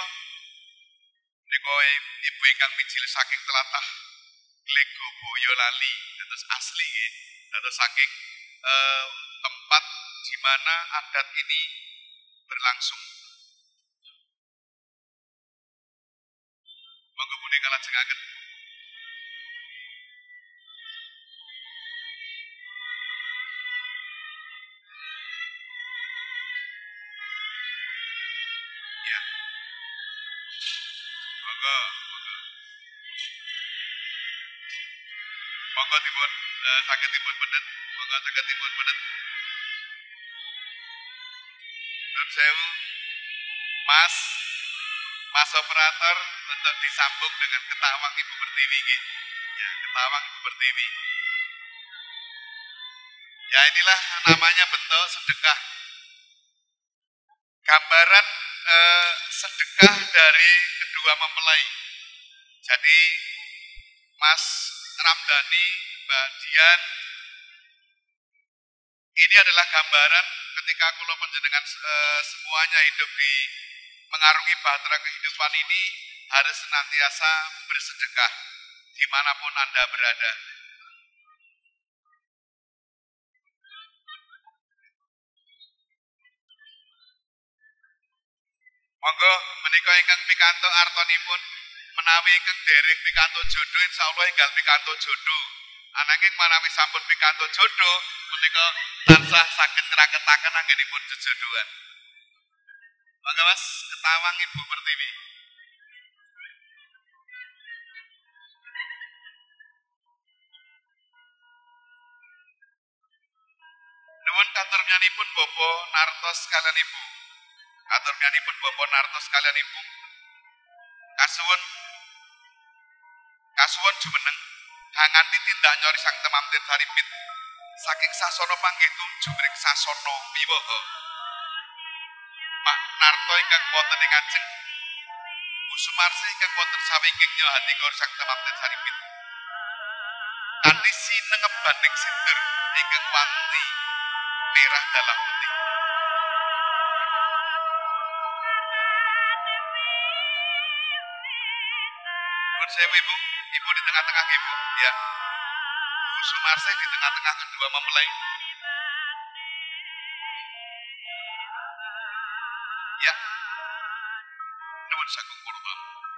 ibu ingkang mijil saking tlatah Glego Boyolali dados asli nggih, dados saking tempat di mana adat ini berlangsung. Monggo Budi kalajengaken. Ya. Monggo dipun saged dipun pendet, monggo saged dipun pendet. Nun sewu, Mas operator untuk disambung dengan ketawang Ibu Pertiwi nggih. Ya, ketawang Ibu Pertiwi. Ya inilah namanya bentuk sedekah. Gambaran sedekah dari kedua mempelai. Jadi Mas Ramdhani, Mbak Dian, ini adalah gambaran ketika kula panjenengan semuanya hidup di mengarungi bahtera kehidupan ini harus senantiasa bersedekah dimanapun Anda berada. Monggo menika ingkang pikantuk artanipun menawi ingkang dereng pikantuk jodoh insyaallah enggal pikantuk jodoh. Ananging menawi sampun pikantuk jodoh menika tansah saged ngraketaken anggenipun jejodohan. Monggo Mas, ketawang Ibu Pertiwi. Nuwun katurmianipun Bapak Nartos kaliyan Ibu. Katurmianipun Bapak Nartos kaliyan Ibu. Kasuwun jumeneng hanganti tindak nyori Sang Temamtin Sarimpit saking sasana panggih tunju mring sasana wiwaha. Pak Narto ingkang wonten ing ajeng Bu Sumarsi ingkang wonten sawinggingnya handika Sang Temamtin Sarimpit kanthi sinengebaning sindur ingkang wanti merah dalam putih. Nuwun sewu Ibu di tengah-tengah Ibu, ya. Bu Sumarsi di tengah-tengah kedua mempelai. Ya. Nuwun sagung kurba.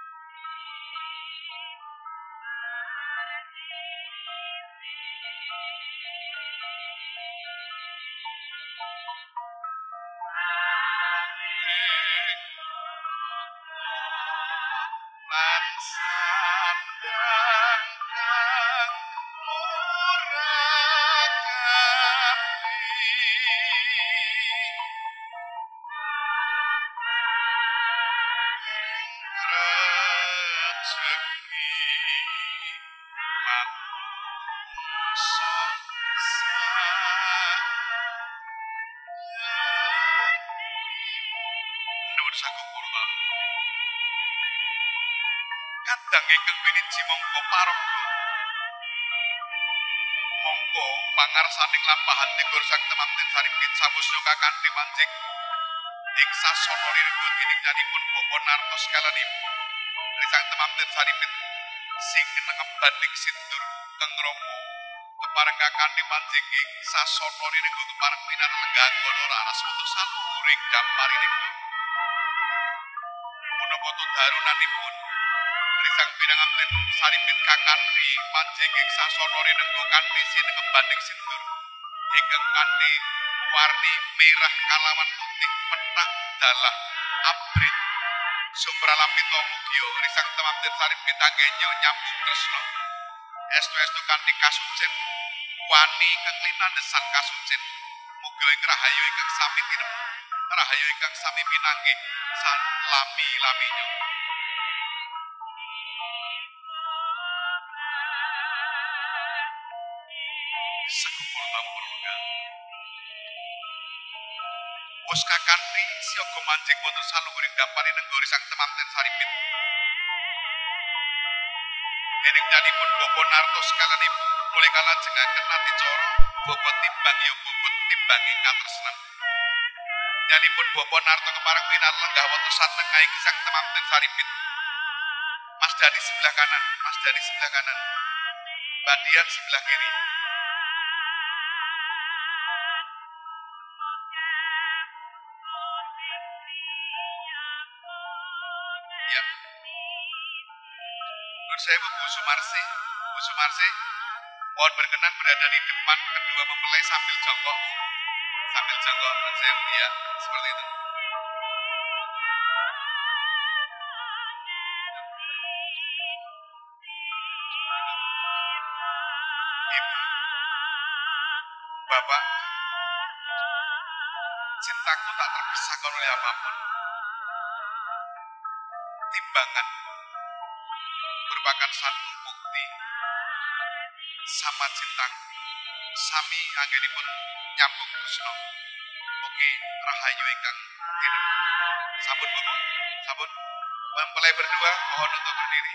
Kadang ingkang piniji mongko paraga mongko pangarsaning lampahan tikur Sang Temamtin Sarimpit sabusna kakanthi manjing ing sasana riripun kiningdanipun Bapak Nartos kaliyan Ibu Sang Temamtin Sarimpit sing nengebaning sindur kang rama kepareng kakanthi manjing ing sasana riripun kepareng minar lengganggon ora ana suatu saluhuring damparinipun menapa to darunanipun Risang pinanganten saripit kakantri panjenging sasonori nenggo kanthi sinengem banding sindur ingkang kanthi warni merah kalawan putih petak dalah abrit supralapita mugya risang temanten saripit anggenyo nyambung tresna estu-estu kanthi kasucen wani keklinan desan kasucen muga ing rahayu ingkang sami tinemu rahayu ingkang sami pinanggih san lami-laminyo. Sakupul tampurungan Bos kakantri siaga manjing wonten saluhuring dapane nenggori sang temanten saripit ening nyanipun Bapa Nartos kalanipun mulih kalajengaken adicara bobot timbang ya bobot timbanging katresnan nyanipun Bapa Narto kepareng minan lenggah wonten satengahing sang temanten saripit Mas Dani sebelah kanan Mas Dani sebelah kanan Mbak Dian sebelah kiri. Ya. Menurut saya Bu Sumarsi, mohon berkenan berada di depan kedua mempelai sambil jongkok. Sambil jongkok, menurut saya ya, seperti itu. Ibu, Bapak, cintaku tak terpisahkan oleh apapun. Timbangan merupakan satu bukti sama cintaku sami anggenipun nyambung tresna mugi rahayu ingkang tinemu sampun Bu sampun mempelai berdua mohon untuk berdiri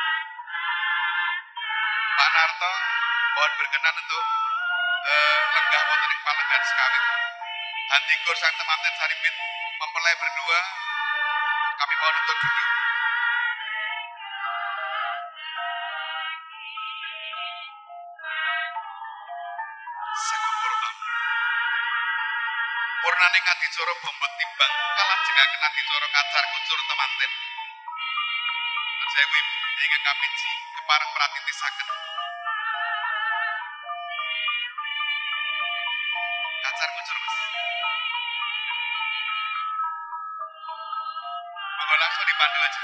Pak Narto mohon berkenan untuk lenggah wonten ing palenggan sekawit handikur sang temanten saripit mempelai berdua kami mohon untuk duduk. Purnaning adicara bombot timbang kalajengaken adicara kacar kuncur temanten. Sewu ibu ingkang kapiji kepareng pratitisaken. Kacar kuncur Mas. Monggo langsung dipandu aja.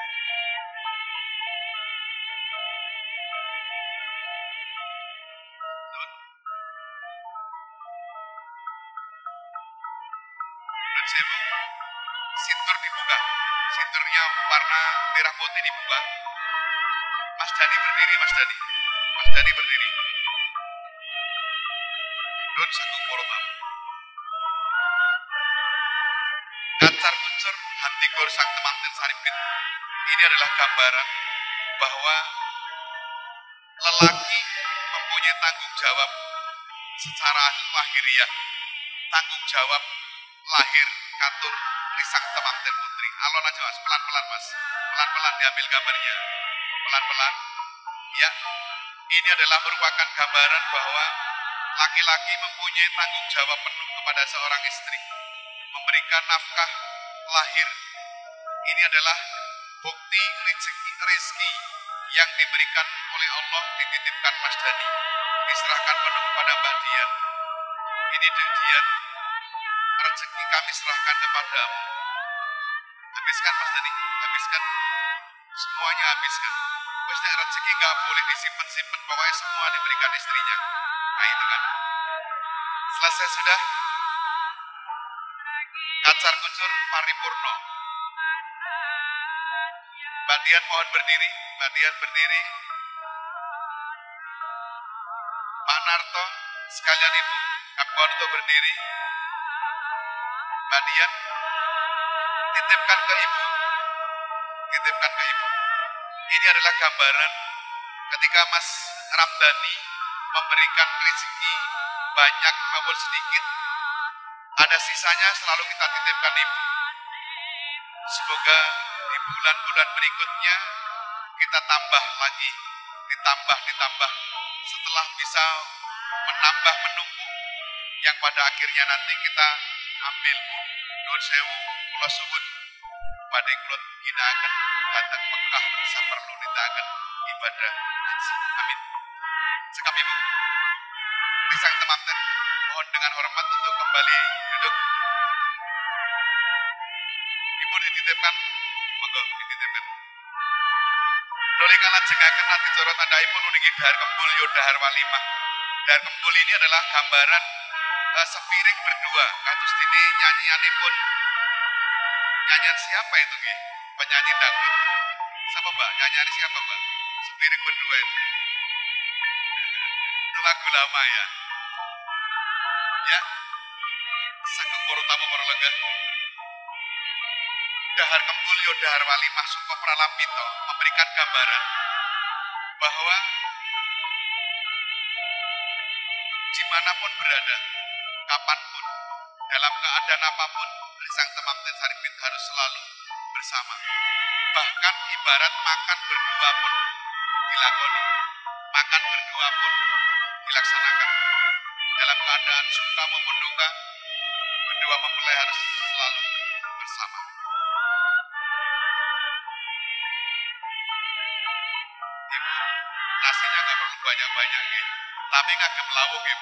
Sewu sintur dibuka sinturnya warna merah putih dibuka Mas Dani berdiri Mas Dani berdiri Don sagung porotam kacar kuncur handikur sang temanten saripit ini adalah gambaran bahwa lelaki mempunyai tanggung jawab secara lahiriah tanggung jawab lahir katur risang temanten putri alon aja Mas pelan-pelan Mas pelan-pelan diambil gambarnya pelan-pelan ya ini adalah merupakan gambaran bahwa laki-laki mempunyai tanggung jawab penuh kepada seorang istri memberikan nafkah lahir ini adalah bukti rezeki yang diberikan oleh Allah dititipkan Mas Dani diserahkan penuh kepada Mbak Dian ini Dian rezeki kami serahkan kepadamu. Habiskan Mas Dani, habiskan. Semuanya habiskan. Pokoknya rezeki gak boleh disimpan-simpan, pokoknya semua diberikan istrinya. Nah itu kan. Selesai sudah. Kacar kuncur paripurno. Mbak Dian mohon berdiri. Mbak Dian berdiri. Pak Narto, sekalian ibu, kami mohon untuk berdiri. Mbak Dian, titipkan ke ibu. Ini adalah gambaran ketika Mas Ramdhani memberikan rezeki banyak maupun sedikit, ada sisanya selalu kita titipkan ibu. Semoga di bulan-bulan berikutnya kita tambah lagi, ditambah, setelah bisa menambah menumpuk, yang pada akhirnya nanti kita ambil nuwun sewu kula suwun badhe kula ginakaken dhateng Mekah saperlu akan ibadah haji. Amin. Cekap Ibu. Risang temanten, mohon dengan hormat untuk kembali duduk. Ibu dititipkan, monggo dititipkan. Nuli kalajengaken adicara tandhaipun uningi dahar kembul yo dahar walimah. Dahar kembul ini adalah gambaran sepiring berdua. Kados dene nyanyianipun. Nyanyian siapa itu nggih? Penyanyi dangdut. Siapa Mbak? Nyanyian siapa Mbak? Sepiring berdua itu. Itu lagu lama ya. Ya. Saged para tamu para lenggah. Dahar kembul yo dahar walimah suka pralampita memberikan gambaran bahwa dimanapun berada, kapanpun, dalam keadaan apapun, Risang Temanten Saripit harus selalu bersama. Bahkan ibarat makan berdua pun dilakoni, makan berdua pun dilaksanakan. Dalam keadaan suka maupun duka, berdua mempelai harus selalu bersama. Ibu, nasinya gak perlu banyak-banyak nih, tapi ngagem lawuh Ibu.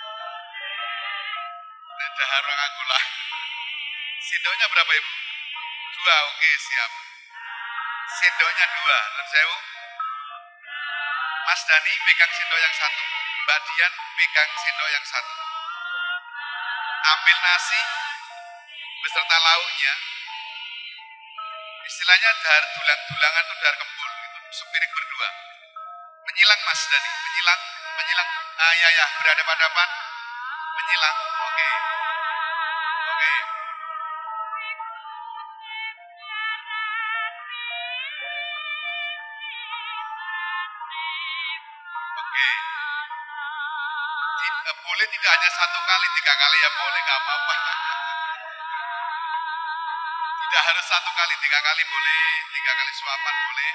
Dahar aku lah. Sendoknya berapa Ibu? 2, oke siap. Sendoknya 2, Nun Sewu. Mas Dani pegang sendok yang 1, Mbak Dian pegang sendok yang 1. Ambil nasi beserta lauknya. Istilahnya dahar dulang-dulangan itu dahar kembul gitu, sepiring berdua. Menyilang Mas Dani, menyilang. Ya, berhadapan-hadapan. Menyilang, oke. Boleh tidak hanya 1 kali, 3 kali ya boleh, nggak apa-apa. Tidak harus 1 kali, 3 kali boleh, 3 kali suapan boleh.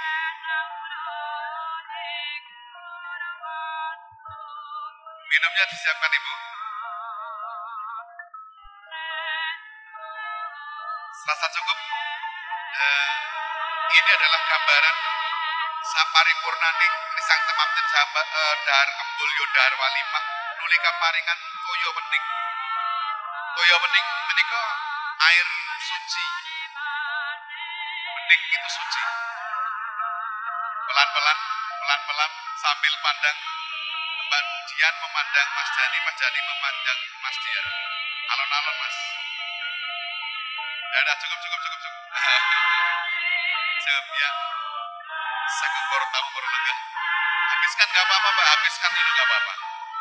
Minumnya disiapkan Ibu. Serasa cukup. Ini adalah gambaran saparipurnaning Risang Temanten sahabat dahar kembul yo dahar walimah nulika paringan toya wening. Toya wening menika air suci. Wening itu suci. Pelan-pelan sambil pandang Mbak Dian memandang Mas Dani, Mas Dani memandang Mas Dian. Alon-alon Mas. Ya, cukup. Siap ya. Saged para tamu para lenggah. Habiskan gak apa-apa Mbak, habiskan dulu gak apa-apa.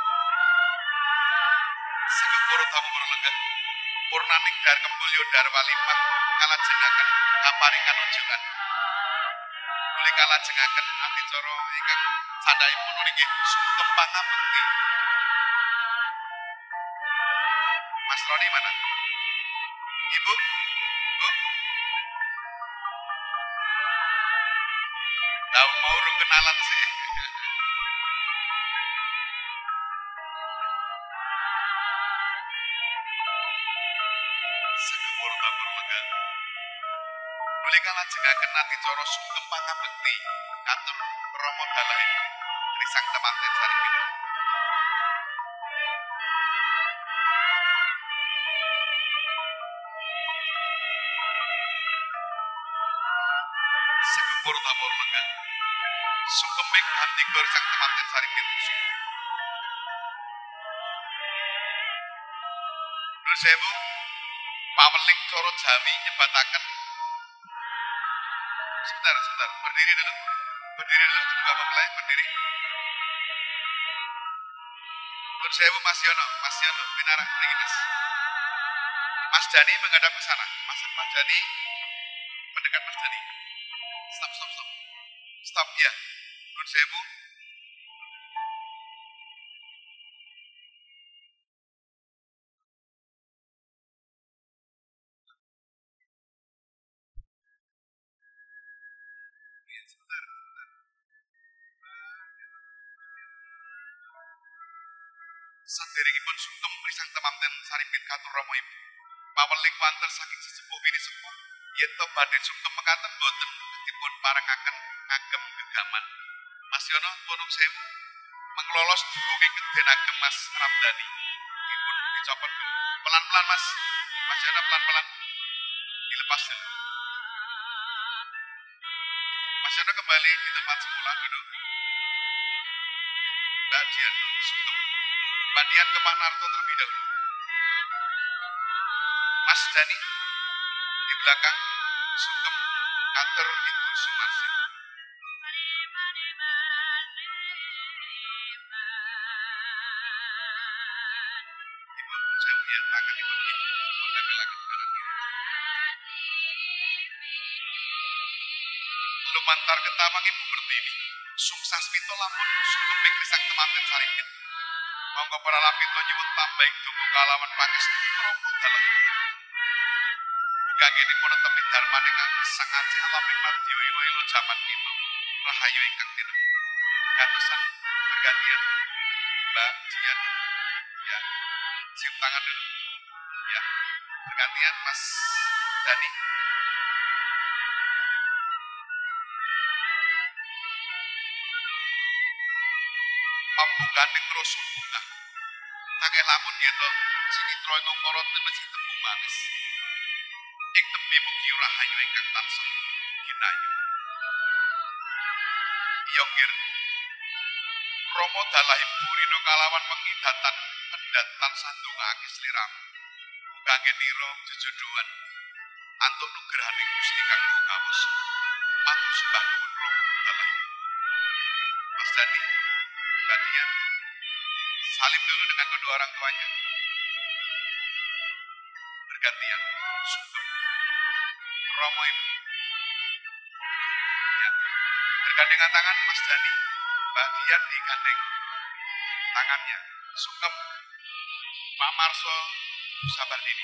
Saged para tamu para lenggah. Purnaning dahar kembul yo dahar walimah kalajengaken kaparingan unjukan. Nuli kalajengaken adicara ingkang sandhaipun niki sugeng pangabekti. Mas Roni mana? Ibu? Bu? Tahu mau urung kenalan sih. Segepur tabur lega. Nuli kalajengaken adicara sugeng pangabekti katur Rama Dalaipun Risang Temanten Saripit. Segepur tabur lega. Sugeng handika Risang Temanten Saripit. Nun sewu, paweling cara Jawi nyebataken. Sebentar, berdiri dulu. Kedua mempelai berdiri. Nun sewu Mas Yono pinarak mriki Mas. Mas Dani menghadap ke sana. Mas Dani mendekat Mas Dani. Stop ya. Nun sewu. Sebentar. Saderengipun sungkem Risang Temanten Saripit katur Rama Ibu. Paweling wanten saking sesepuh ini sepuh. Yen to badhe sungkem mekaten boten dipun parengaken ngagem Gaman. Mas Yono punung sewu menglolos dukungi Geden Ageng Mas Ramdhani. Ipun dicopot dulu. Pelan-pelan Mas. Mas Yono pelan-pelan. Dilepas dulu. Mas Yono kembali di tempat semula duduk. Mbak Dian sungkem. Mbak Dian ke Pak Narto terlebih dahulu. Mas Dani di belakang sungkem kantor Ibu Sumarsi. Ibu saya melihat tangan ibu menempelkan kanan kiri. Lumantar ketawang ibu berdiri. Sungsas pito lampun sungkem bekrisang temanten saripit. Monggo para lapito nyuwun tambahing tunggu kalawan pangestu promo dalah. Kangeni pun tepi darmaning sang aji alamin madya ilo jaman kita. Rahayu ingkang tinemu. Gantosan bergantian. Mbak Dian. Ya. Cium tangan dulu. Ya. Bergantian Mas Dani. Pambukaning rasa bunga. Tange lamun gitu. Sinitra nongkorot nemesi tembung manis. Ing tembi mugi rahayu ingkang tansah ginayu. Yonggir Romo dalahing burina kalawan pengidatan pendatan sandungake sliramu. Kangge nira jejodohan antuk nugrahaning Gusti kang Maha Kawasa. Matur sembah nuwun Romo dalahing. Mas Dani, Mbak Dian, salim dulu dengan kedua orang tuanya. Bergantian, sungkem. Romo ibu. Ya, bergandengan tangan Mas Dani. Mbak Dian digandeng tangannya. Sungkem. Pak Marso, sabar dini.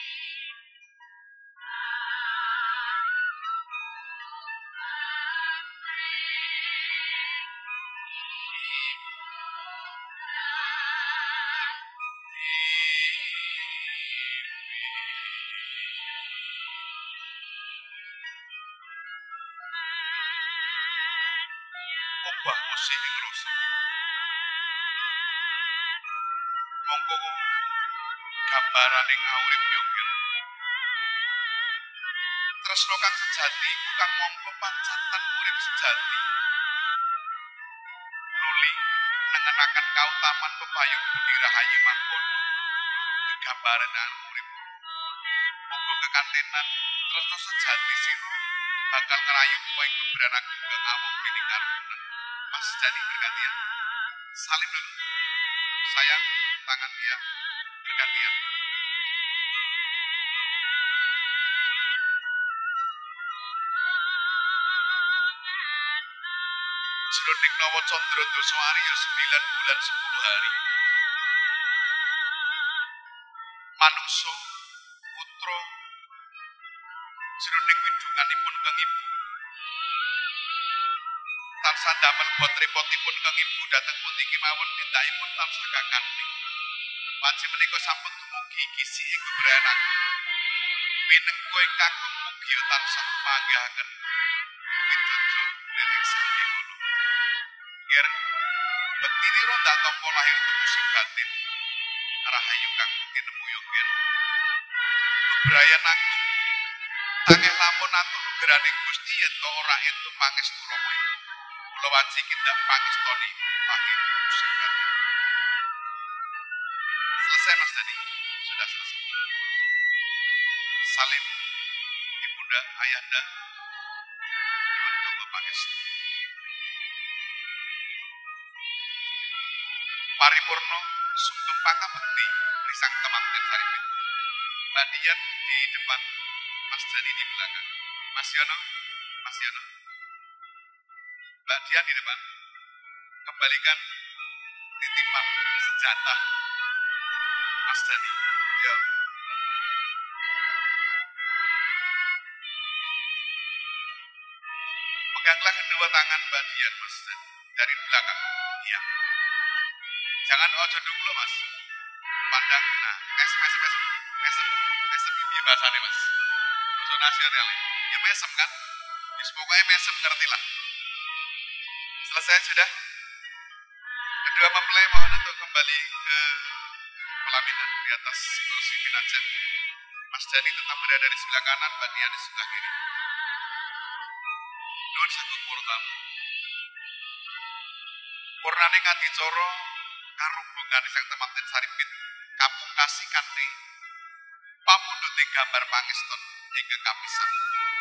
Obah musik ing rasa. Monggo gambaraning urip yonggil. Tresna kang sejati iku kang mongko pancatan urip sejati. Nuli nengenaken kautaman pepayung budi rahayu mangkon. Gambaran urip. Monggo kekantenan tresna sejati sira bakal ngerayu poing beberan aku ke awong kini karunan. Mas Dani bergantian. Salim dulu. Sayang, tangan dia bergantian. Jroning nawa Candra Dasa Arya 9 bulan 10 hari. Manungsa putra jroning widunganipun kang ibu. Tansah damel bot repotipun kang ibu dhateng puniki mawon tindakipun tansah kakanthi. Panci menika sampun dumugi gisi ing bebrayan aku. Winengko ingkang mugi tansah manggahaken pitutur lirik sami kula. Nger betinira dak tampa lahir tumusing batin. Rahayu kang tinemu yonggir. Bebrayan aku. Tangeh lamun atur nugraning Gusti yen to ora entuk pangestu Rama ibu. Kula wanci kindak pangestoni lahir tumusing batin. Selesai Mas Dani. Sudah selesai. Salim ibunda ayahanda nyuwun tunggu pangestu. Paripurna sungkem pangabekti risang temanten saripit. Mbak Dian di depan, Mas Dani di belakang. Mas Yono, Mas Yono. Mbak Dian di depan. Kembalikan titipan senjata Mas Dani. Ya. Peganglah kedua tangan Mbak Dian, Mas Dani. Dari belakang. Iya. Jangan ojo dulu Mas. Pandang. Nah, mesem ini bahasanya Mas. Bahasa nasional. Ya mesem kan. Pokoknya mesem ngerti lah. Selesai sudah? Kedua mempelai mohon untuk kembali ke pelaminan di atas kursi minajat. Mas Dani tetap berada di sebelah kanan, Mbak Dia di sebelah kiri. Nuwun sagung para tamu. Purnane ngadicara karo bungane Sang Temanten Saripit kapungkasi kanthi pamundhuté gambar pangeston hingga kapisan.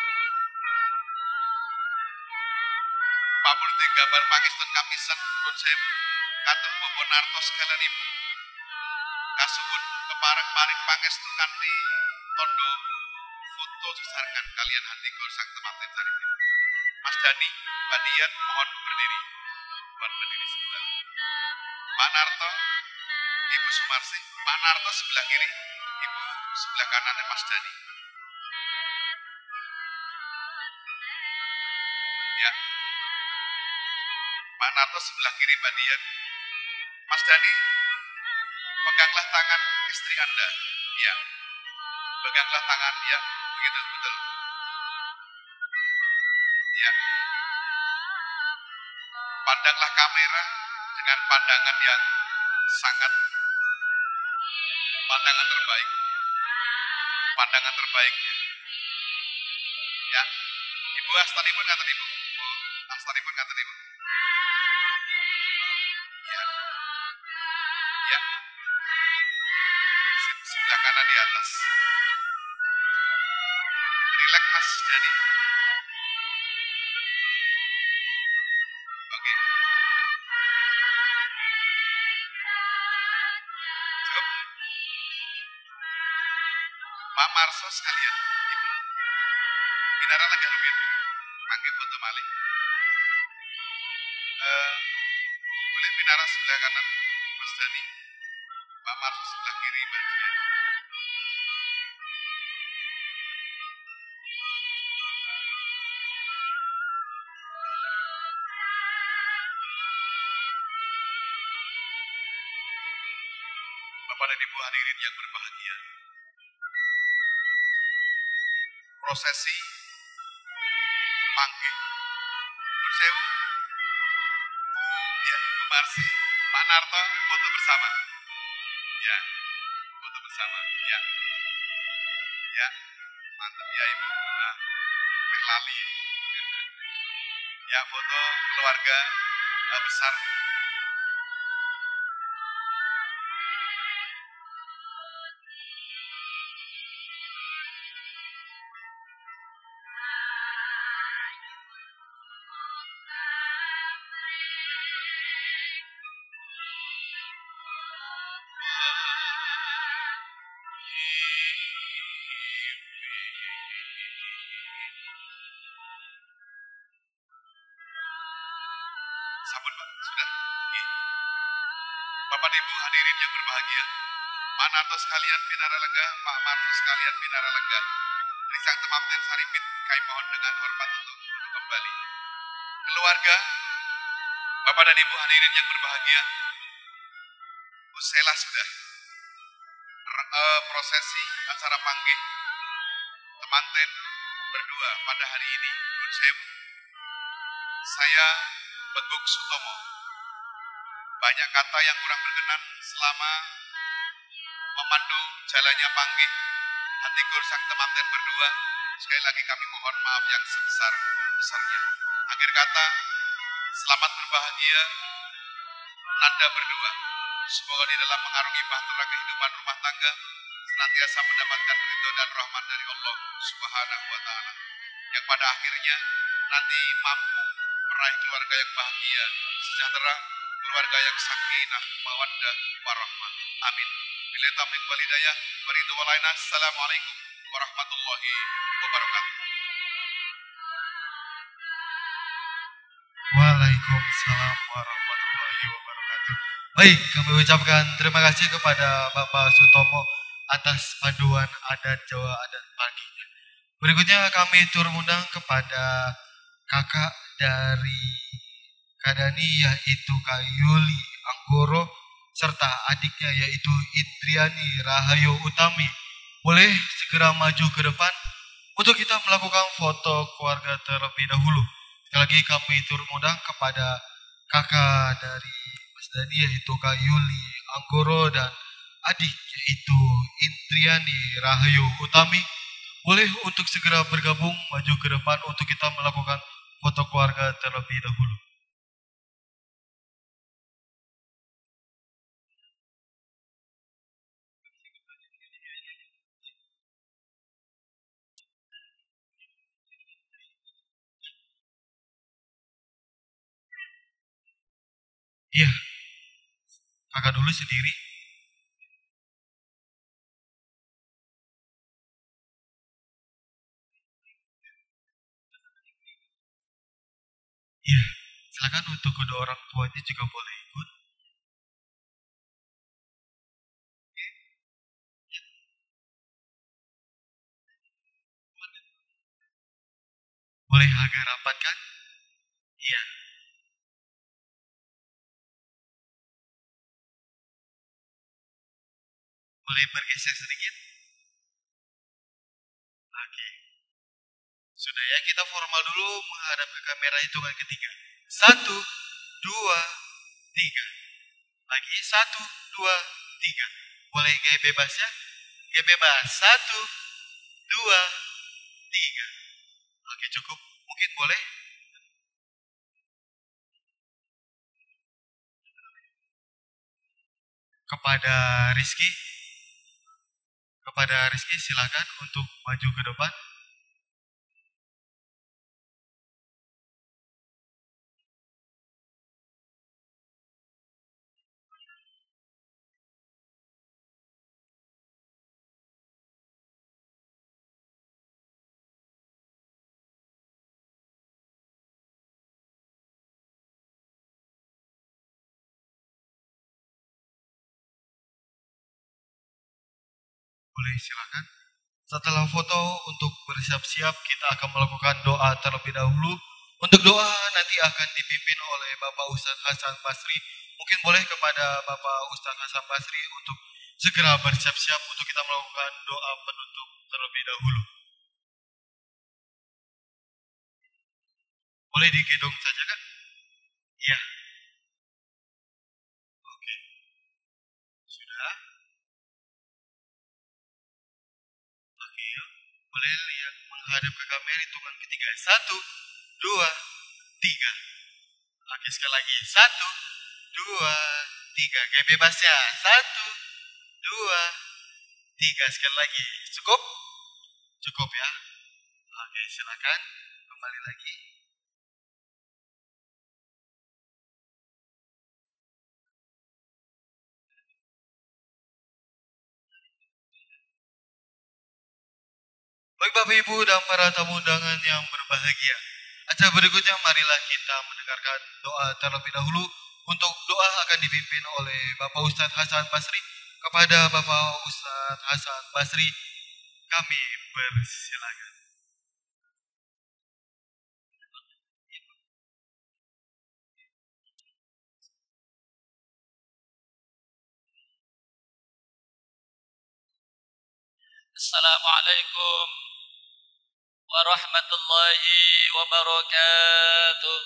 Pamundhuté gambar pangeston kapisan nuwun sewu katur Bapak Nartos kaliyanipun kasuwun kepareng-paring pangestu kanthi tondo foto sesarengan kalian handika Sang Temanten Saripit. Mas Dani, Mbak Dian mohon berdiri. Mohon berdiri sebentar. Pak Narto, Ibu Sumarsi. Pak Narto sebelah kiri, Ibu sebelah kanan Mas Dani. Ya. Pak Narto sebelah kiri Mbak Dian. Mas Dani, peganglah tangan istri Anda. Ya. Peganglah tangan, ya. Begitu, betul. Ya. Pandanglah kamera dengan pandangan yang sangat pandangan terbaik. Pandangan terbaiknya. Ya. Ibu astanipun ngaten Ibu. Astanipun ngaten Ibu. Ya. Ya. Sebelah kanan di atas. Rileks Mas Dani. Oke. Cukup. Pak Marso sekalian, Ibu. Minara Langgar Rumiyin. Mangke foto malih. Boleh minara sebelah kanan Mas Dani. Pak Marso sebelah kiri Mbak Dian. Bapak dan Ibu hadirin yang berbahagia, prosesi panggih Nur Sewu, ya Ibu Marsi, Pak Narto foto bersama, ya foto bersama, ya, ya mantap ya Ibu, nah, lali, ya foto keluarga besar. Sampun Pak, sudah. Bapak Ibu hadirin yang berbahagia, Pak Narto sekalian Minara Lenggah, Pak Marto sekalian Minara Lenggah, Sang Temanten Saripit, kami mohon dengan hormat untuk kembali. Keluarga, Bapak dan Ibu hadirin yang berbahagia, usailah sudah prosesi acara panggih temanten berdua pada hari ini. Nuwun sewu. Saya Beguk Sutomo. Banyak kata yang kurang berkenan selama memandu jalannya panggih hatikur Sang Temanten berdua. Sekali lagi kami mohon maaf yang sebesar-besarnya. Akhir kata, selamat berbahagia Nanda berdua. Semoga di dalam mengarungi bahtera kehidupan rumah tangga senantiasa mendapatkan ridho dan rahmat dari Allah Subhanahu wa Ta'ala, yang pada akhirnya nanti mampu meraih keluarga yang bahagia, sejahtera, keluarga yang sakinah, mawaddah, warahmah. Amin. Billahi taufiq wal hidayah. Assalamualaikum warahmatullahi wabarakatuh. Waalaikumsalam warahmatullahi wabarakatuh. Baik, kami ucapkan terima kasih kepada Bapak Sutomo atas panduan adat Jawa adat paginya. Berikutnya kami turun undang kepada kakak dari Kadani yaitu Kak Yuli Anggoro serta adiknya yaitu Indriani Rahayu Utami. Boleh segera maju ke depan untuk kita melakukan foto keluarga terlebih dahulu. Sekali lagi kami turun undang kepada kakak dari Mas Dani yaitu Kak Yuli Anggoro dan adik yaitu Intriani Rahayu Utami boleh untuk segera bergabung maju ke depan untuk kita melakukan foto keluarga terlebih dahulu. Iya, kakak dulu sendiri. Iya, silakan untuk kedua orang tuanya juga boleh ikut. Boleh agak rapat kan? Iya, boleh bergeser sedikit. Oke, sudah ya kita formal dulu menghadap ke kamera hitungan ketiga. Satu, dua, tiga. Lagi satu, dua, tiga. Boleh gaya bebas ya? Gaya bebas. Satu, dua, tiga. Oke cukup. Mungkin boleh. Kepada Rizky. Kepada Rizky silakan untuk maju ke depan. Boleh silakan. Setelah foto untuk bersiap-siap kita akan melakukan doa terlebih dahulu. Untuk doa nanti akan dipimpin oleh Bapak Ustadz Hasan Basri. Mungkin boleh kepada Bapak Ustadz Hasan Basri untuk segera bersiap-siap untuk kita melakukan doa penutup terlebih dahulu. Boleh digendong saja kan? Iya. Oke. Sudah. Oke yuk. Boleh lihat menghadap ke kamera hitungan ketiga. Satu, dua, tiga. Oke sekali lagi. Satu, dua, tiga. Kayak bebas ya. Satu, dua, tiga. Sekali lagi. Cukup? Cukup ya. Oke silakan. Kembali lagi. Baik Bapak Ibu dan para tamu undangan yang berbahagia. Acara berikutnya marilah kita mendengarkan doa terlebih dahulu. Untuk doa akan dipimpin oleh Bapak Ustadz Hasan Basri. Kepada Bapak Ustadz Hasan Basri, kami persilakan. Assalamualaikum warahmatullahi wabarakatuh.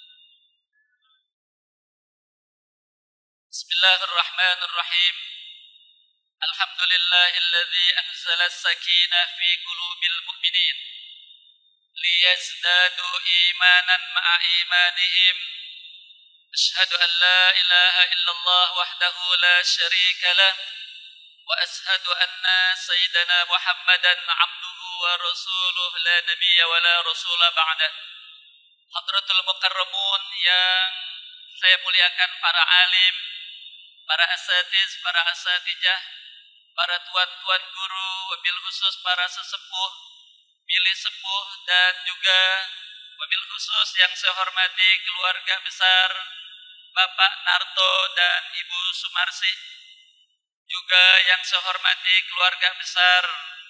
Bismillahirrahmanirrahim. Alhamdulillahilladzi anzala as-sakinah fi qulubil mu'minin liyazdadu imanan ma'a imanihim. Asyhadu an la ilaha illallah wahdahu la syarika lah wa ashhadu anna sayyidana Muhammadan abduhu wa rasuluh la nabiyya wa la rasula ba'dah. Hadratul mukarramun yang saya muliakan, para alim, para asatiz, para asatijah, para tuan-tuan guru, wabil khusus para sesepuh, pilih sepuh, dan juga wabil khusus yang saya hormati keluarga besar Bapak Narto dan Ibu Sumarsi, juga yang saya hormati keluarga besar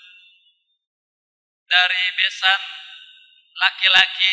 dari besan laki-laki,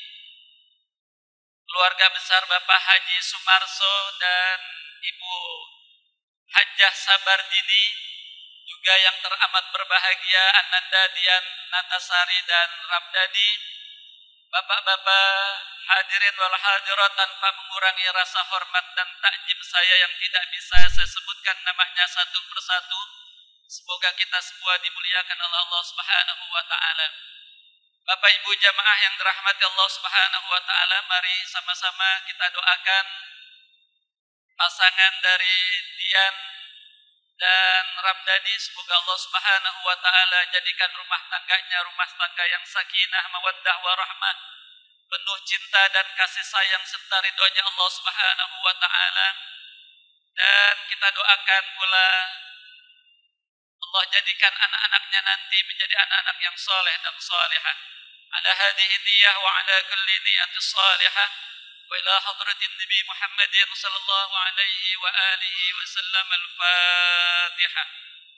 keluarga besar Bapak Haji Sumarso dan Ibu Hajjah Sabardini, juga yang teramat berbahagia Ananda Dian Natasari dan Ramdhani, bapak-bapak, hadirin wal hadirat, tanpa mengurangi rasa hormat dan takjim saya yang tidak bisa saya sebutkan namanya satu persatu. Semoga kita semua dimuliakan oleh Allah Subhanahu wa taala. Bapak Ibu jamaah yang dirahmati Allah Subhanahu wa taala, mari sama-sama kita doakan pasangan dari Dian dan Ramdhani, semoga Allah Subhanahu wa taala jadikan rumah tangganya rumah tangga yang sakinah, mawaddah warahmah, penuh cinta dan kasih sayang serta ridhonya Allah Subhanahu wa taala. Dan kita doakan pula Allah jadikan anak-anaknya nanti menjadi anak-anak yang soleh dan solehah. Ala hadhihi niyyah wa ala kulli niyatin salihah. Wa ila hadratin Nabi Muhammadin sallallahu alaihi wa alihi wa sallam. Al-Fatihah.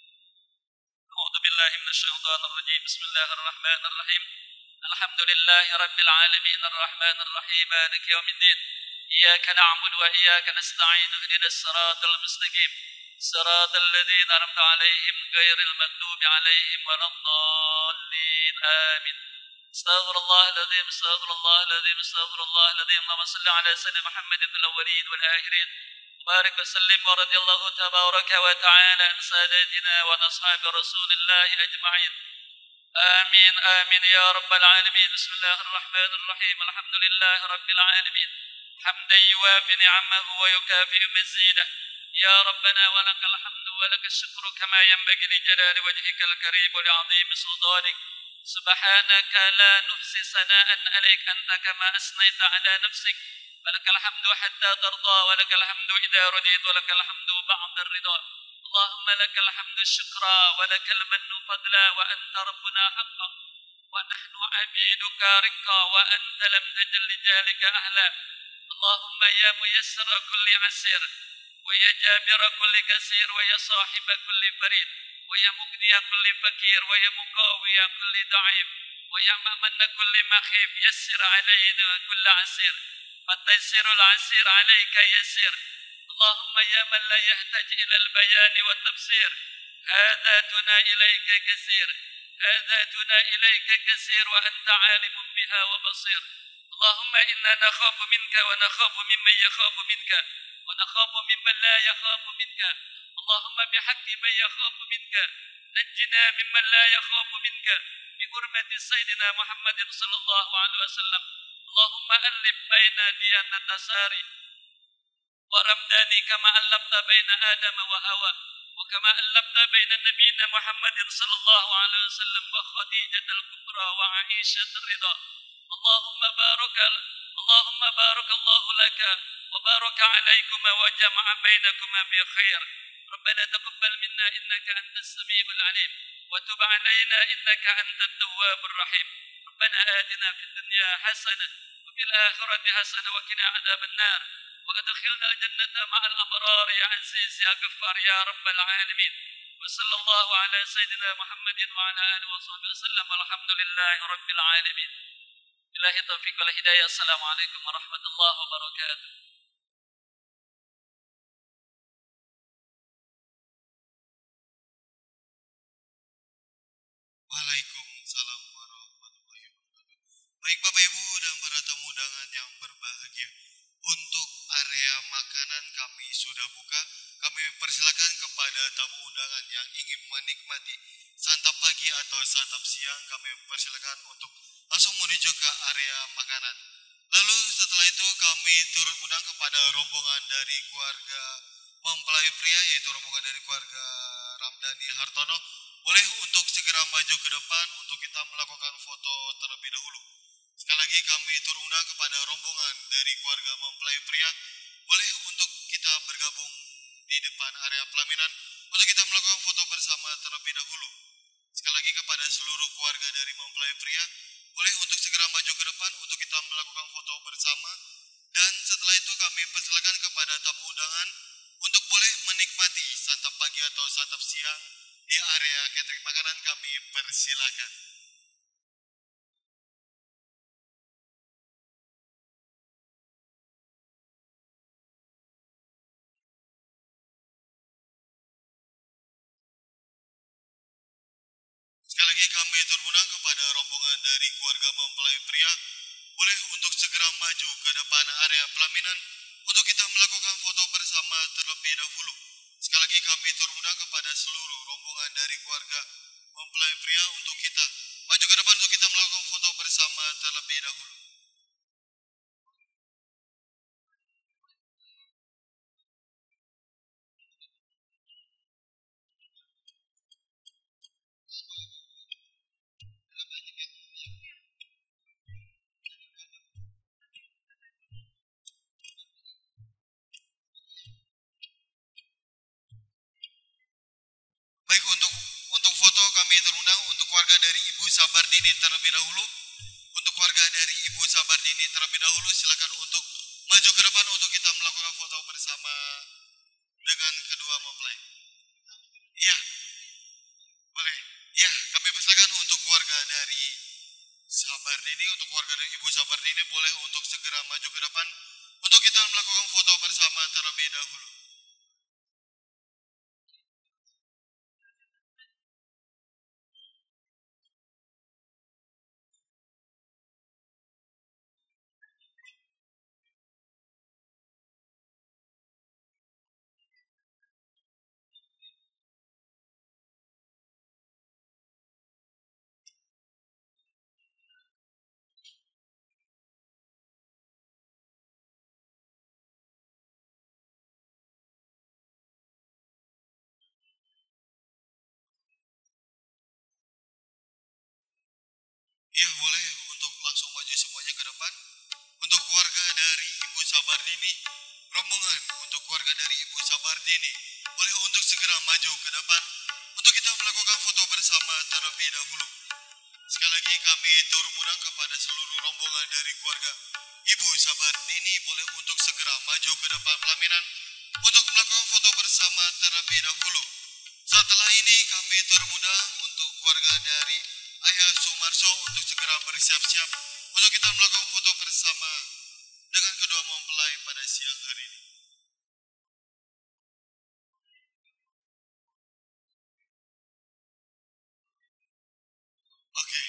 A'udzu billahi minasy syaithanir rajim. Bismillahirrahmanirrahim. Alhamdulillahi rabbil alamin arrahmanir rahim maliki yaumiddin. Iyyaka na'budu wa iyyaka nasta'in. Ihdinas siratal mustaqim. Siratal ladzina an'amta 'alaihim ghairil maghdubi 'alaihim waladdallin. Amin. Astaghfirullahaladzim, astaghfirullahaladzim, astaghfirullahaladzim. Allahumma salli ala sayyidina Muhammadin fil awwalin wal akhirin. Barik wa sallim wa radiyallahu tabaraka wa ta'ala an sadatina wa ashabi Rasulillahi ajma'in. Amin amin ya rabbal alamin. Bismillahirrahmanirrahim. Alhamdulillahi rabbil alamin. Hamdan yuwafi ni'amahu wa yukafi'u mazidah. Ya rabbana wa lakal hamdu wa lakal syukru kama yanbaghi li jalali wajhikal karim wa li'azimi sultanik. سبحانك لا نحصي ثناء عليك أنت كما أثنيت على نفسك. ولك الحمد حتى ترضى ولك الحمد إذا رضيت ولك الحمد بعد الرضا. اللهم لك الحمد شكرا ولك المن فضلا وأنت ربنا حقا ونحن عبيدك رقا وأنت لم تجل لجالك أهلا. اللهم يا ميسر كل عسير ويا جابر كل كسير ويا صاحب كل فريد ويا مغني كل فقير ويا مقوي كل ضعيف ويا مأمن كل مخيف، يسر علينا كل عسير فتيسر العسير عليك يسير. اللهم يا من لا يحتاج إلى البيان والتفسير، حاجاتنا إليك كثير، حاجاتنا إليك كثير وأنت عالم بها وبصير. اللهم إنا نخاف منك ونخاف ممن يخاف منك ونخاف ممن لا يخاف منك. اللهم بحق من يخاف منك نجنا ممن لا يخاف منك بحرمة سيدنا محمد صلى الله عليه وسلم. اللهم ألف بين ديانة ساري ورمداني كما ألفت بين آدم وهوى وكما ألفت بين نبينا محمد صلى الله عليه وسلم وخديجة الكبرى وعائشة الرضا. اللهم بارك الله لك وبارك عليكما وجمع بينكما بخير. ربنا تقبل منا إنك أنت السميع العليم وتب علينا إنك أنت التواب الرحيم. ربنا آتنا في الدنيا حسنة وفي الآخرة حسنة وقنا عذاب النار وأدخلنا الجنة مع الأبرار يا عزيز يا غفار يا رب العالمين. وصلى الله على سيدنا محمد وعلى آله وصحبه وسلم والحمد لله رب العالمين. بالله التوفيق والهداية. السلام عليكم ورحمة الله وبركاته. Waalaikumsalam warahmatullahi wabarakatuh. Baik Bapak Ibu dan para tamu undangan yang berbahagia, untuk area makanan kami sudah buka. Kami persilakan kepada tamu undangan yang ingin menikmati santap pagi atau santap siang, kami persilakan untuk langsung menuju ke area makanan. Lalu setelah itu kami turut undang kepada rombongan dari keluarga mempelai pria, yaitu rombongan dari keluarga Ramdhani Hartono, boleh untuk segera maju ke depan untuk kita melakukan foto terlebih dahulu. Sekali lagi kami turut undang kepada rombongan dari keluarga mempelai pria, boleh untuk kita bergabung di depan area pelaminan untuk kita melakukan foto bersama terlebih dahulu. Sekali lagi kepada seluruh keluarga dari mempelai pria, boleh untuk segera maju ke depan untuk kita melakukan foto bersama. Dan setelah itu kami persilakan kepada tamu undangan untuk boleh menikmati santap pagi atau santap siang di area catering makanan. Kami persilakan. Sekali lagi kami turut undang kepada rombongan dari keluarga mempelai pria, boleh untuk segera maju ke depan area pelaminan untuk kita melakukan foto bersama terlebih dahulu. Sekali lagi kami turut undang kepada seluruh rombongan dari keluarga mempelai pria untuk kita maju ke depan untuk kita melakukan foto bersama terlebih dahulu. Baik, untuk foto kami terundang untuk keluarga dari Ibu Sabardini terlebih dahulu. Untuk keluarga dari Ibu Sabardini terlebih dahulu silakan untuk maju ke depan untuk kita melakukan foto bersama dengan kedua mempelai. Iya, boleh. Iya, kami persilakan untuk keluarga dari Sabardini, untuk keluarga dari Ibu Sabardini boleh untuk segera maju ke depan untuk kita melakukan foto bersama terlebih dahulu. Iya, boleh untuk langsung maju semuanya ke depan. Untuk keluarga dari Ibu Sabardini, rombongan untuk keluarga dari Ibu Sabardini, boleh untuk segera maju ke depan untuk kita melakukan foto bersama terlebih dahulu. Sekali lagi kami turut undang kepada seluruh rombongan dari keluarga Ibu Sabardini boleh untuk segera maju ke depan pelaminan untuk melakukan foto bersama terlebih dahulu. Setelah ini kami turut undang untuk keluarga dari Ayah Sumarso untuk segera bersiap-siap untuk kita melakukan foto bersama dengan kedua mempelai pada siang hari ini. Oke.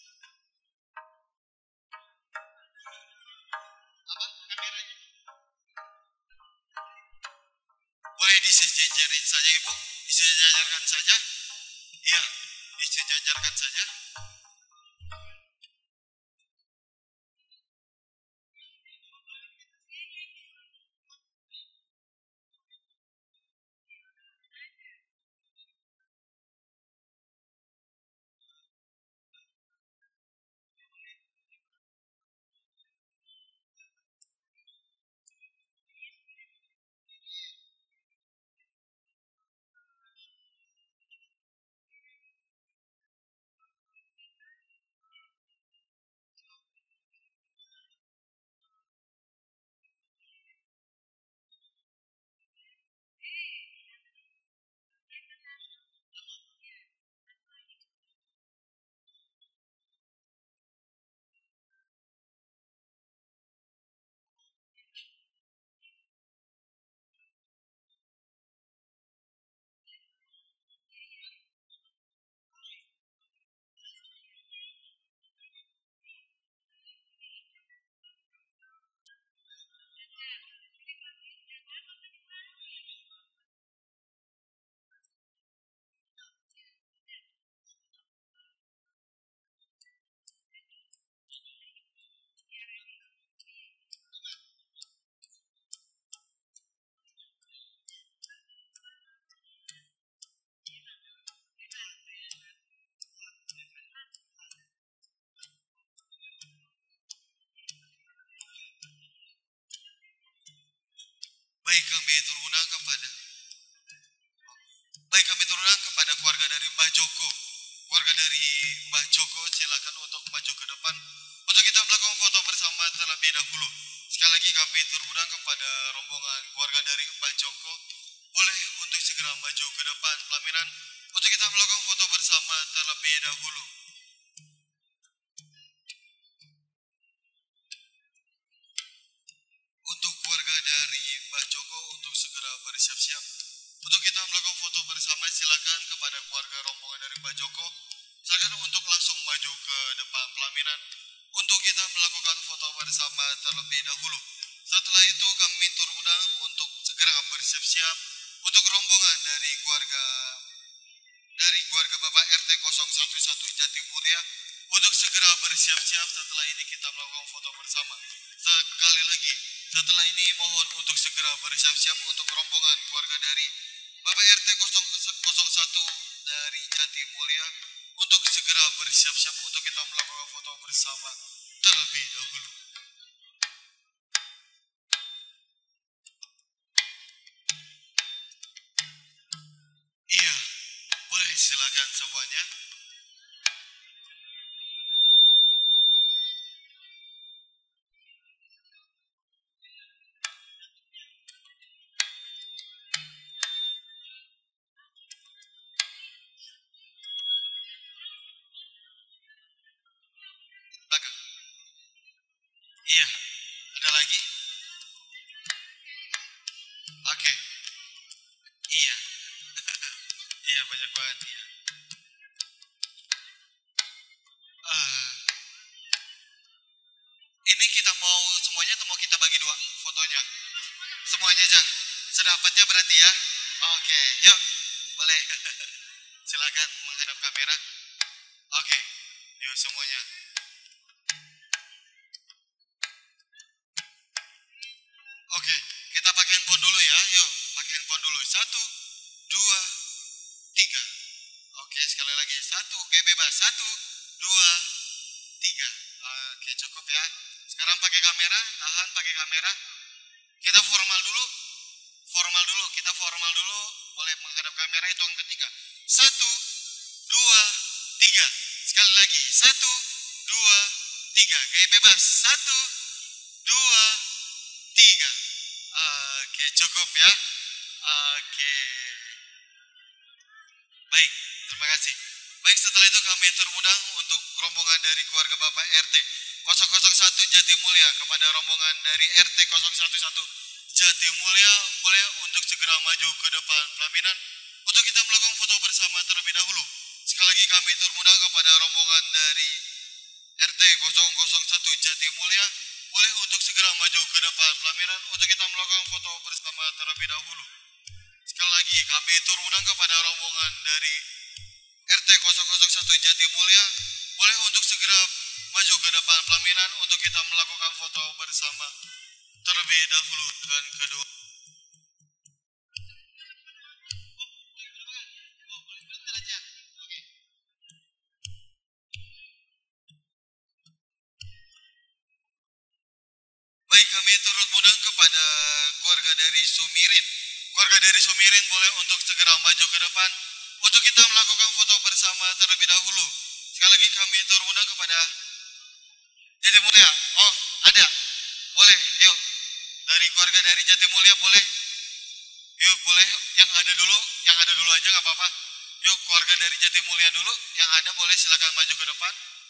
Apa kameranya? Boleh disejajarin saja Ibu, disejajarkan saja. Iya, disejajarkan saja. Baik, kami turunkan kepada keluarga dari Mbah Joko. Keluarga dari Mbah Joko silakan untuk maju ke depan untuk kita melakukan foto bersama terlebih dahulu. Sekali lagi kami turunkan kepada rombongan keluarga dari Mbah Joko boleh untuk segera maju ke depan pelaminan untuk kita melakukan foto bersama terlebih dahulu. Untuk keluarga dari Mbah Joko untuk segera bersiap-siap untuk kita melakukan foto bersama, silakan kepada keluarga rombongan dari Mbah Joko silakan untuk langsung maju ke depan pelaminan untuk kita melakukan foto bersama terlebih dahulu. Setelah itu kami turun undang untuk segera bersiap-siap untuk rombongan dari keluarga Bapak RT 011 Jatimulya untuk segera bersiap-siap. Setelah ini kita melakukan foto bersama. Sekali lagi, setelah ini mohon untuk segera bersiap-siap untuk rombongan keluarga dari Bapak RT 001 dari Jatimulya untuk segera bersiap-siap untuk kita melakukan foto bersama terlebih dahulu. Iya, boleh silakan semuanya. Belakang. Iya, ada lagi? Oke. Iya. Iya, banyak banget ya. Ini kita mau semuanya atau mau kita bagi dua fotonya? Semuanya aja. Sedapatnya berarti ya. Oke, yuk. Boleh. Silakan menghadap kamera. Oke. Yuk semuanya. Oke, kita pakai handphone dulu ya. Yuk, pakai handphone dulu. 1, 2, 3. Oke, sekali lagi. 1, kayak bebas. 1, 2, 3. Oke, cukup ya. Sekarang pakai kamera, tahan pakai kamera. Kita formal dulu. Kita formal dulu. Boleh menghadap kamera, hitung ketiga. 1, 2, 3. Sekali lagi. 1, 2, 3. Kayak bebas. 1, 2, 3. Oke, cukup ya. Oke. Baik, terima kasih. Baik, setelah itu kami terundang untuk rombongan dari keluarga Bapak RT 001 Jatimulya kepada rombongan dari RT 011 Jatimulya boleh untuk segera maju ke depan pelaminan untuk kita melakukan foto bersama terlebih dahulu. Sekali lagi kami terundang kepada rombongan dari RT 001 Jatimulya boleh untuk segera maju ke depan pelaminan untuk kita melakukan foto bersama terlebih dahulu. Sekali lagi kami terundang kepada rombongan dari RT 001 Jatimulya boleh untuk segera maju ke depan pelaminan untuk kita melakukan foto bersama terlebih dahulu. Dan kedua, baik, kami turut undang kepada keluarga dari Sumirin. Keluarga dari Sumirin boleh untuk segera maju ke depan untuk kita melakukan foto bersama terlebih dahulu. Sekali lagi kami turut undang kepada Jatimulya. Oh, ada. Boleh, yuk. Dari keluarga dari Jatimulya boleh. Yuk, boleh. Yang ada dulu aja nggak apa-apa. Yuk, keluarga dari Jatimulya dulu. Yang ada boleh silakan maju ke depan.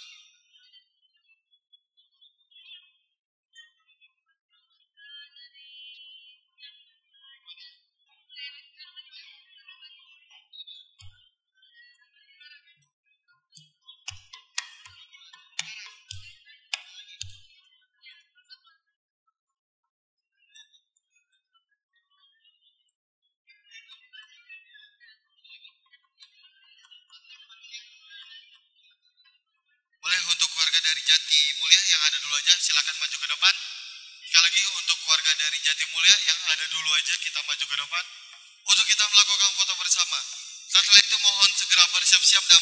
Boleh untuk keluarga dari Jatimulya yang ada dulu aja silakan maju ke depan. Sekali lagi untuk keluarga dari Jatimulya yang ada dulu aja kita maju ke depan untuk kita melakukan foto bersama. Setelah itu mohon segera bersiap-siap dan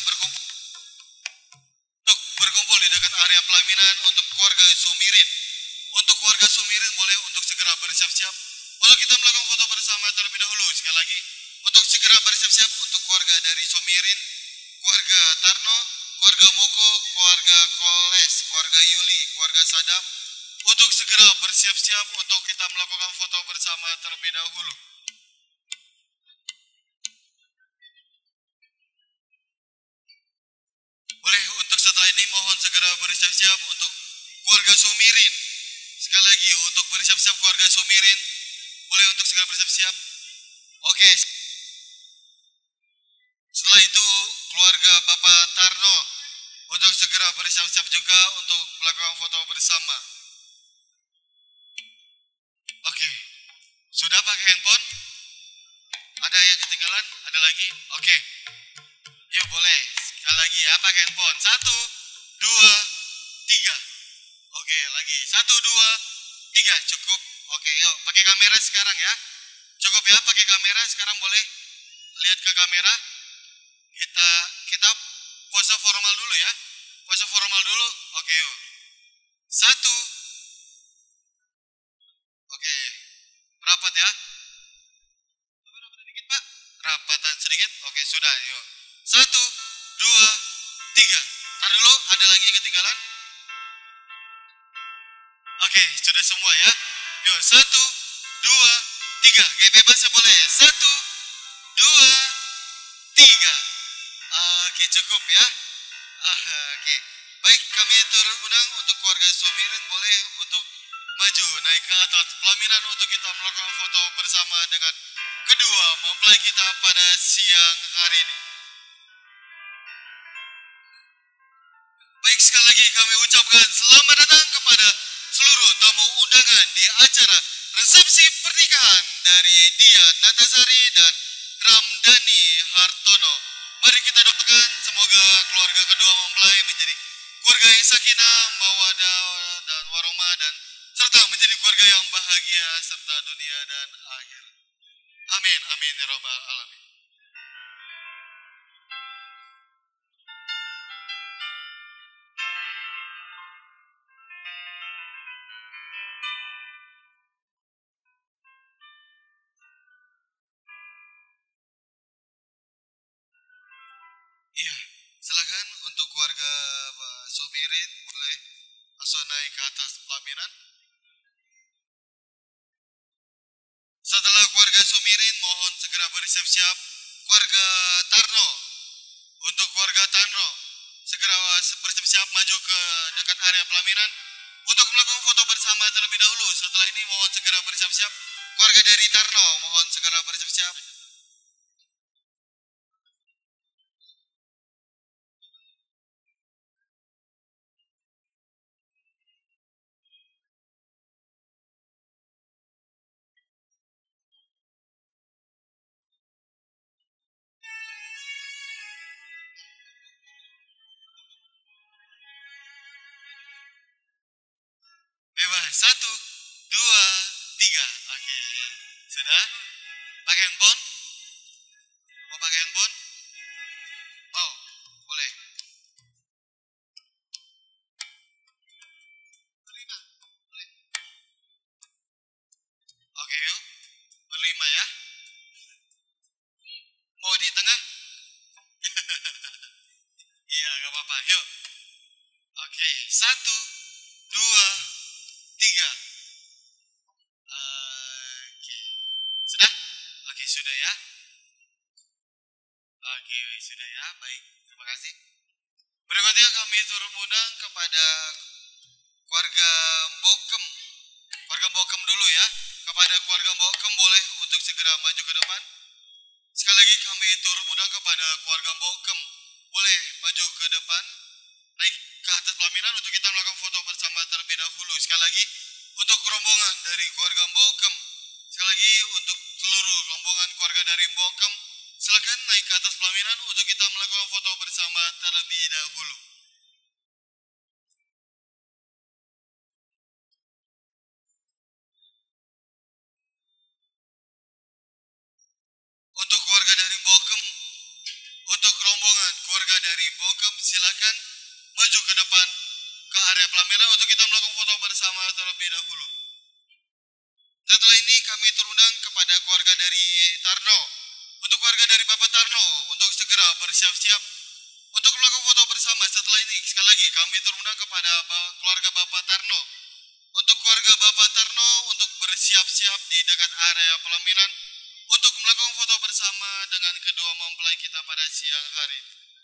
berkumpul di dekat area pelaminan untuk keluarga Sumirin. Untuk keluarga Sumirin boleh untuk segera bersiap-siap untuk kita melakukan foto bersama terlebih dahulu. Sekali lagi untuk segera bersiap-siap untuk keluarga dari Sumirin, keluarga Tarno, keluarga Moko, keluarga Koles, keluarga Yuli, keluarga Sadam untuk segera bersiap-siap untuk kita melakukan foto bersama terlebih dahulu. Boleh untuk setelah ini mohon segera bersiap-siap untuk keluarga Sumirin. Sekali lagi untuk bersiap-siap keluarga Sumirin boleh untuk segera bersiap-siap. Oke. Setelah itu keluarga Bapak Tarno untuk segera bersiap-siap juga untuk melakukan foto bersama. kan? Ada lagi? Oke. Yuk boleh. Sekali lagi ya pakai handphone. 1, 2, 3. Oke lagi. 1, 2, 3. Cukup. Oke yuk pakai kamera sekarang ya. Cukup ya pakai kamera. Sekarang boleh lihat ke kamera. Kita pose formal dulu ya. Pose formal dulu. Oke yuk. 1. Oke. Rapat ya. Sedikit Pak. Rapatan sedikit. Oke sudah yuk. 1, 2, 3. Ntar dulu ada lagi yang ketinggalan. Oke sudah semua ya. Yuk 1, 2, 3. Oke bebas ya boleh. 1, 2, 3. Oke cukup ya. Oke. Baik kami turut undang untuk keluarga Sumirin boleh untuk maju naik ke atas pelaminan untuk kita melakukan foto bersama dengan kedua mempelai kita pada siang hari ini. Baik sekali lagi kami ucapkan selamat datang kepada seluruh tamu undangan di acara resepsi pernikahan dari Dian Natasari dan Ramdhani Hartono. Mari kita doakan semoga keluarga kedua mempelai menjadi keluarga yang sakinah, mawaddah dan warahmah dan serta menjadi keluarga yang bahagia serta dunia dan akhir. Amin amin ya rabbal alamin. Iya, silakan untuk keluarga Pak Sumirin boleh langsung naik ke atas pelaminan. Setelah keluarga Sumirin mohon segera bersiap-siap. Keluarga Tarno, untuk keluarga Tarno segera bersiap-siap maju ke dekat area pelaminan untuk melakukan foto bersama terlebih dahulu. Setelah ini mohon segera bersiap-siap. Keluarga dari Tarno mohon segera bersiap-siap. Bebas. 1, 2, 3. Oke. Sudah? Pakai handphone? Mau pakai handphone? Oh, boleh. Oke yuk. Berlima ya. Mau di tengah? Iya, gak apa-apa. Yuk. Oke. 1, 2, 3. Oke. Sudah? Oke, sudah ya. Oke, sudah ya. Baik. Terima kasih. Berikutnya kami turut undang kepada keluarga Bokem. Keluarga Bokem dulu ya. Kepada keluarga Bokem boleh untuk segera maju ke depan. Sekali lagi kami turut undang kepada keluarga Bokem. Boleh maju ke depan. Naik ke atas pelaminan untuk kita melakukan foto bersama terlebih dahulu. Sekali lagi untuk rombongan dari keluarga Bokem. Sekali lagi untuk seluruh rombongan keluarga dari Bokem, silakan naik ke atas pelaminan untuk kita melakukan foto bersama terlebih dahulu. Untuk keluarga dari Bokem, untuk rombongan keluarga dari Bokem, silakan maju ke depan ke area pelaminan untuk kita melakukan foto bersama terlebih dahulu. Setelah ini kami terundang kepada keluarga dari Tarno. Untuk keluarga dari Bapak Tarno untuk segera bersiap-siap untuk melakukan foto bersama. Setelah ini sekali lagi kami terundang kepada keluarga Bapak Tarno. Untuk keluarga Bapak Tarno untuk bersiap-siap di dekat area pelaminan untuk melakukan foto bersama dengan kedua mempelai kita pada siang hari.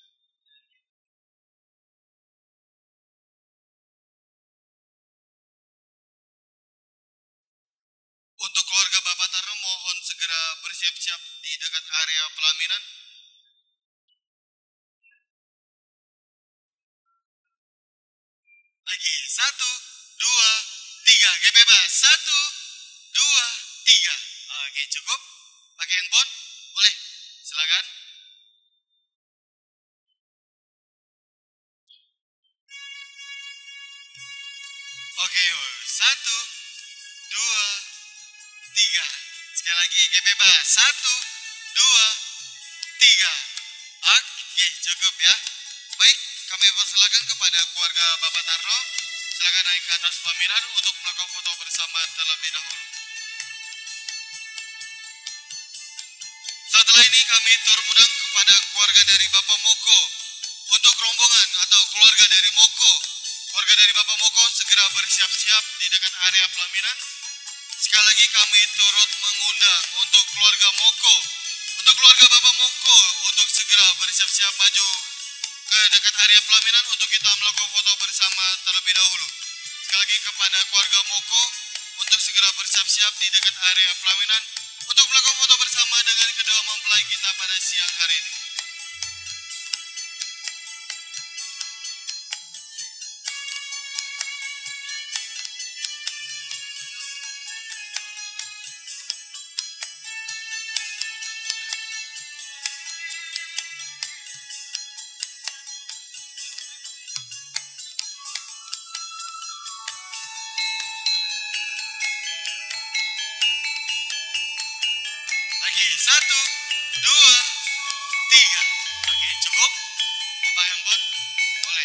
Untuk keluarga Bapak Tarno mohon segera bersiap-siap di dekat area pelaminan. Lagi 1, 2, 3. Oke bebas. 1, 2, 3. Oke cukup. Pakai handphone? Boleh. Silakan. silakan. Oke, satu, dua, tiga. Sekali lagi, kayak bebas. Satu, dua, tiga. Oke, cukup ya. Baik, kami persilakan kepada keluarga Bapak Tarno. Silakan naik ke atas pelaminan untuk melakukan foto bersama terlebih dahulu. Setelah ini kami turut undang kepada keluarga dari Bapak Moko. Untuk rombongan atau keluarga dari Moko, keluarga dari Bapak Moko segera bersiap-siap di dekat area pelaminan. Sekali lagi kami turut mengundang untuk keluarga Moko, untuk keluarga Bapak Moko untuk segera bersiap-siap maju ke dekat area pelaminan untuk kita melakukan foto bersama terlebih dahulu. Sekali lagi kepada keluarga Moko untuk segera bersiap-siap di dekat area pelaminan untuk melakukan foto bersama dengan kedua mempelai kita pada siang hari ini. Lagi, satu, dua, tiga. Oke, cukup. Mau pakai handphone? Boleh.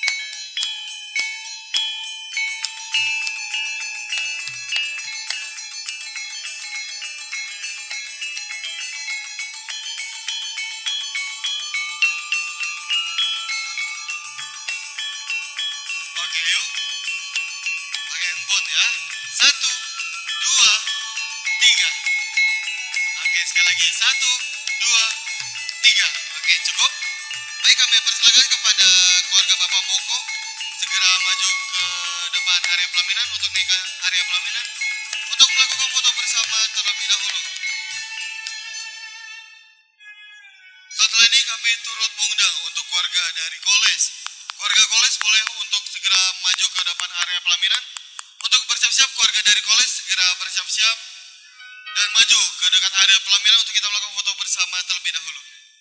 Oke, yuk. Pakai handphone ya. Satu, dua, tiga. Oke, sekali lagi. Satu, dua, tiga. Oke, cukup. Baik, kami persilakan kepada keluarga Bapak Moko segera maju ke depan area pelaminan untuk naik ke area pelaminan untuk melakukan foto bersama terlebih dahulu. Setelah ini kami turut mengundang untuk keluarga dari Koles. Keluarga Koles boleh untuk segera maju ke depan area pelaminan untuk bersiap-siap. Keluarga dari Koles segera bersiap-siap dan maju ke dekat area pelaminan untuk kita melakukan foto bersama terlebih dahulu.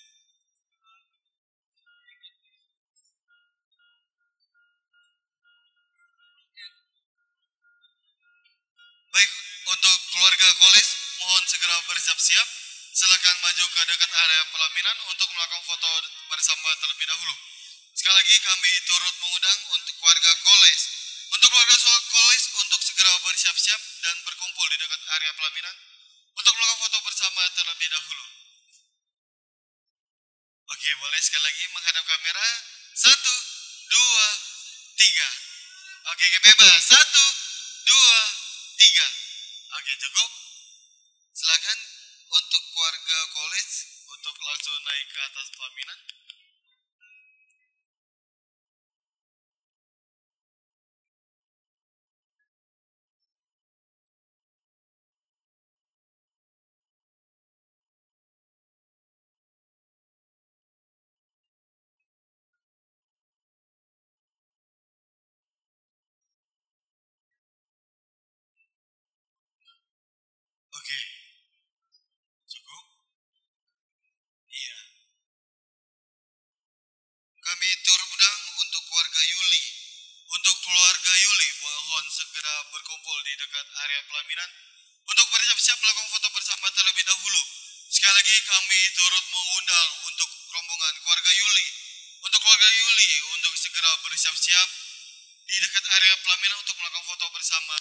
Baik, untuk keluarga Koles mohon segera bersiap-siap. Silakan maju ke dekat area pelaminan untuk melakukan foto bersama terlebih dahulu. Sekali lagi kami turut mengundang untuk keluarga Koles. Untuk keluarga Koles untuk segera bersiap-siap dan berkumpul di dekat area pelaminan untuk melakukan foto bersama terlebih dahulu. Oke, boleh sekali lagi menghadap kamera. Satu, dua, tiga. Oke, bebas. Satu, dua, tiga. Oke, cukup. Silakan untuk keluarga Koles untuk langsung naik ke atas pelaminan. Oke, cukup. Iya. Kami turut undang untuk keluarga Yuli. Untuk keluarga Yuli, mohon segera berkumpul di dekat area pelaminan untuk bersiap-siap melakukan foto bersama terlebih dahulu. Sekali lagi kami turut mengundang untuk rombongan keluarga Yuli. Untuk keluarga Yuli untuk segera bersiap-siap di dekat area pelaminan untuk melakukan foto bersama.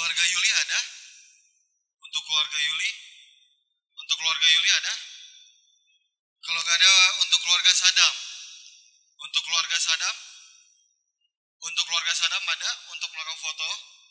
keluarga Yuli ada? Untuk keluarga Yuli? Untuk keluarga Yuli ada? Kalau nggak ada, untuk keluarga Sadam? Untuk keluarga Sadam? Untuk keluarga Sadam ada? Untuk melakukan foto?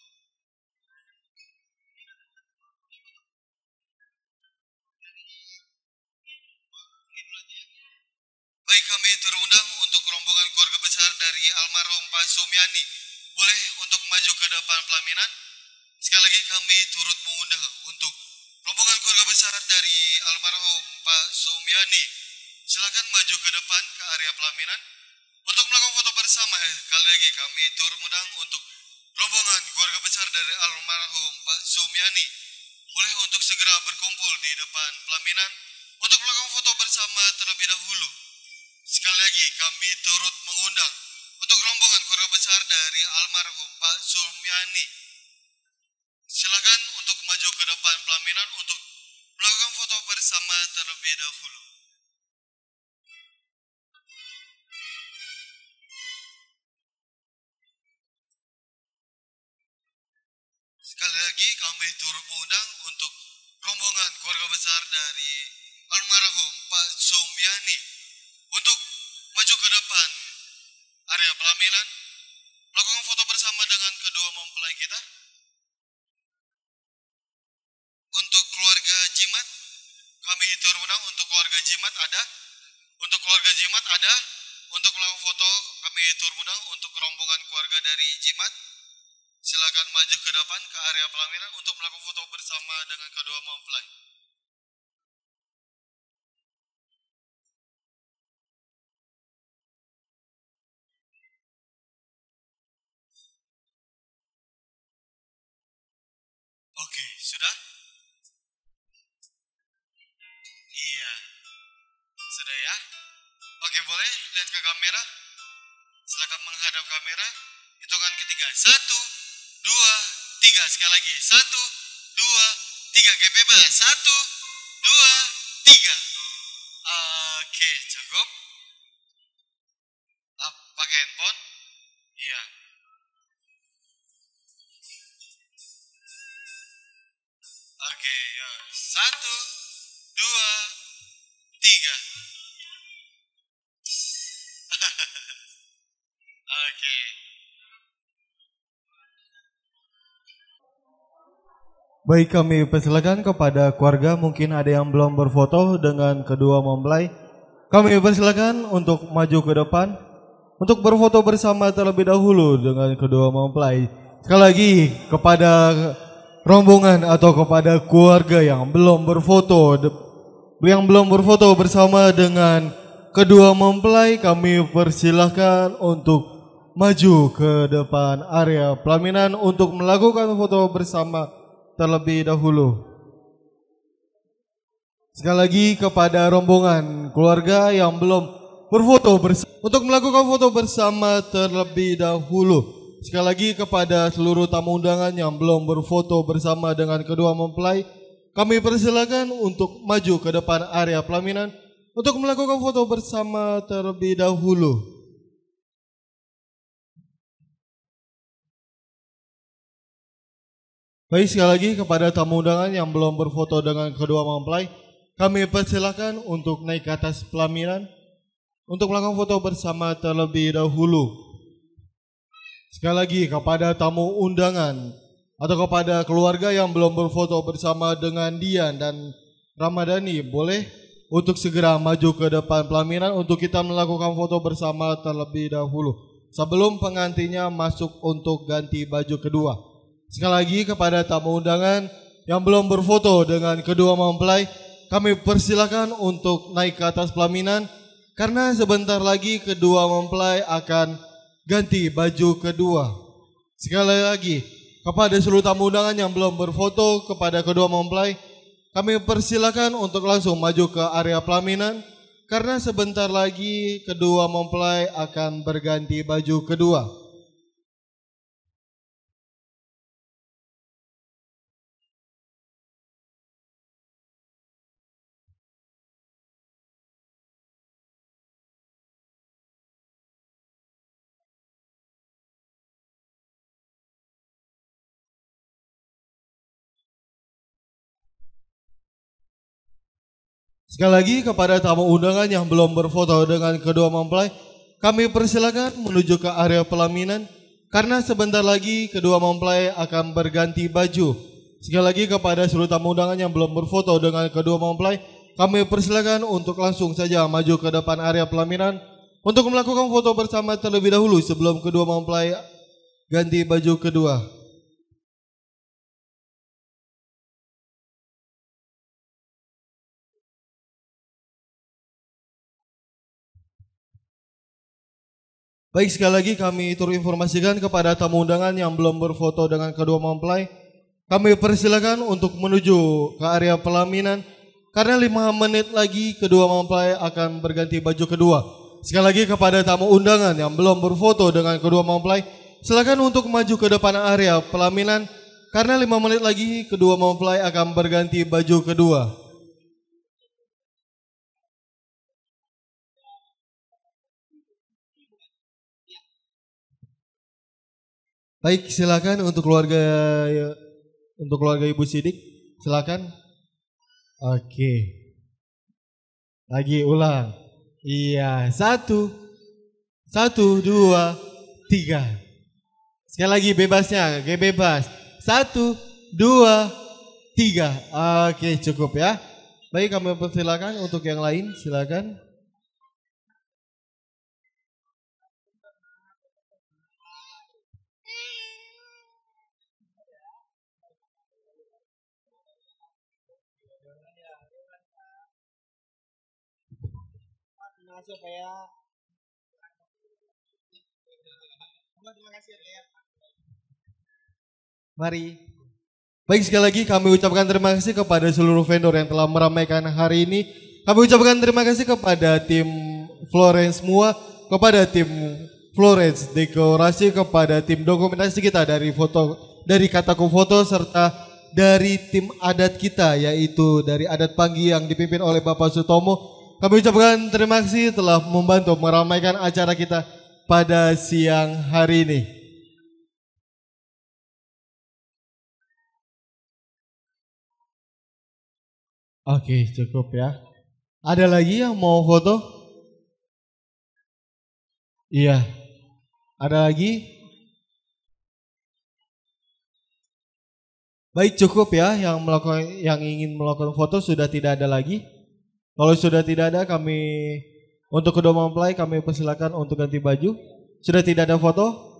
Baik, kami terundang untuk rombongan keluarga besar dari almarhum Pak Sumiani. Boleh untuk maju ke depan pelaminan? Sekali lagi kami turut mengundang untuk rombongan keluarga besar dari almarhum Pak Sumiani. Silakan maju ke depan ke area pelaminan untuk melakukan foto bersama. Sekali lagi kami turut mengundang untuk rombongan keluarga besar dari almarhum Pak Sumiani. Boleh untuk segera berkumpul di depan pelaminan untuk melakukan foto bersama terlebih dahulu. Sekali lagi kami turut mengundang untuk rombongan keluarga besar dari almarhum Pak Sumiani. Silakan untuk maju ke depan pelaminan untuk melakukan foto bersama terlebih dahulu. Sekali lagi kami turut mengundang untuk rombongan keluarga besar dari almarhum Pak Sumiani untuk maju ke depan area pelaminan, melakukan foto bersama dengan kedua mempelai kita. Untuk keluarga Jimat, kami turut mengundang untuk keluarga Jimat ada. Untuk keluarga Jimat ada. Untuk melakukan foto, kami turut mengundang untuk rombongan keluarga dari Jimat. Silakan maju ke depan ke area pelaminan untuk melakukan foto bersama dengan kedua mempelai. Oke, sudah? Iya, sudah ya? Oke, boleh lihat ke kamera. Silakan menghadap kamera. Hitungan ketiga. 1, 2, 3. Sekali lagi. 1, 2, 3. Kayak bebas. 1, 2, 3. Oke, cukup. Pakai handphone? Iya. Oke, ya. 1, 2, 3. Oke. Baik, kami persilakan kepada keluarga, mungkin ada yang belum berfoto dengan kedua mempelai. Kami persilakan untuk maju ke depan untuk berfoto bersama terlebih dahulu dengan kedua mempelai. Sekali lagi kepada rombongan atau kepada keluarga yang belum berfoto bersama dengan kedua mempelai, kami persilahkan untuk maju ke depan area pelaminan untuk melakukan foto bersama terlebih dahulu. Sekali lagi kepada rombongan keluarga yang belum berfoto bersama untuk melakukan foto bersama terlebih dahulu. Sekali lagi kepada seluruh tamu undangan yang belum berfoto bersama dengan kedua mempelai, kami persilakan untuk maju ke depan area pelaminan untuk melakukan foto bersama terlebih dahulu. Baik, sekali lagi kepada tamu undangan yang belum berfoto dengan kedua mempelai, kami persilakan untuk naik ke atas pelaminan untuk melakukan foto bersama terlebih dahulu. Sekali lagi kepada tamu undangan atau kepada keluarga yang belum berfoto bersama dengan Dian dan Ramadhani, boleh untuk segera maju ke depan pelaminan untuk kita melakukan foto bersama terlebih dahulu sebelum pengantinnya masuk untuk ganti baju kedua. Sekali lagi kepada tamu undangan yang belum berfoto dengan kedua mempelai, kami persilakan untuk naik ke atas pelaminan karena sebentar lagi kedua mempelai akan ganti baju kedua. Sekali lagi kepada seluruh tamu undangan yang belum berfoto kepada kedua mempelai, kami persilakan untuk langsung maju ke area pelaminan karena sebentar lagi kedua mempelai akan berganti baju kedua. Sekali lagi kepada tamu undangan yang belum berfoto dengan kedua mempelai, kami persilakan menuju ke area pelaminan karena sebentar lagi kedua mempelai akan berganti baju. Sekali lagi kepada seluruh tamu undangan yang belum berfoto dengan kedua mempelai, kami persilakan untuk langsung saja maju ke depan area pelaminan untuk melakukan foto bersama terlebih dahulu sebelum kedua mempelai ganti baju kedua. Baik, sekali lagi kami turut informasikan kepada tamu undangan yang belum berfoto dengan kedua mempelai, kami persilakan untuk menuju ke area pelaminan karena 5 menit lagi kedua mempelai akan berganti baju kedua. Sekali lagi kepada tamu undangan yang belum berfoto dengan kedua mempelai, silakan untuk maju ke depan area pelaminan karena 5 menit lagi kedua mempelai akan berganti baju kedua. Baik, silakan untuk keluarga Ibu Sidik, silakan. Oke. Lagi ulang. Iya, 1, 2, 3. Sekali lagi bebasnya, bebas. 1, 2, 3. Oke, cukup ya. Baik, kami persilakan untuk yang lain, silakan. Mari. Baik, sekali lagi kami ucapkan terima kasih kepada seluruh vendor yang telah meramaikan hari ini. Kami ucapkan terima kasih kepada tim Florence semua, kepada tim Florence Dekorasi, kepada tim dokumentasi kita dari Kataku Foto, serta dari tim adat kita yaitu dari adat Panggi yang dipimpin oleh Bapak Sutomo. Kami ucapkan terima kasih telah membantu meramaikan acara kita pada siang hari ini. Oke, cukup ya. Ada lagi yang mau foto? Iya. Ada lagi? Baik, cukup ya yang ingin melakukan foto sudah tidak ada lagi. Kalau sudah tidak ada, kami untuk kedua mempelai kami persilakan untuk ganti baju. Sudah tidak ada foto?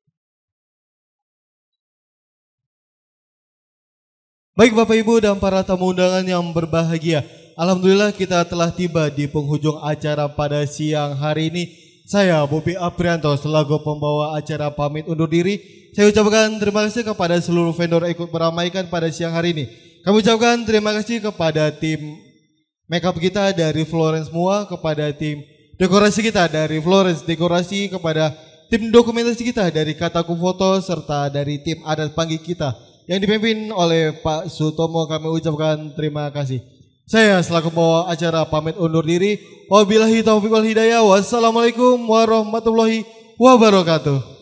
Baik Bapak Ibu dan para tamu undangan yang berbahagia, alhamdulillah kita telah tiba di penghujung acara pada siang hari ini. Saya Bobi Aprianto selaku pembawa acara pamit undur diri. Saya ucapkan terima kasih kepada seluruh vendor yang ikut meramaikan pada siang hari ini. Kami ucapkan terima kasih kepada tim makeup kita dari Florence semua, kepada tim dekorasi kita dari Florence Dekorasi, kepada tim dokumentasi kita dari Kataku Foto, serta dari tim adat Panggi kita yang dipimpin oleh Pak Sutomo. Kami ucapkan terima kasih. Saya selaku pembawa acara pamit undur diri. Wabillahi taufiq wal hidayah. Wassalamualaikum warahmatullahi wabarakatuh.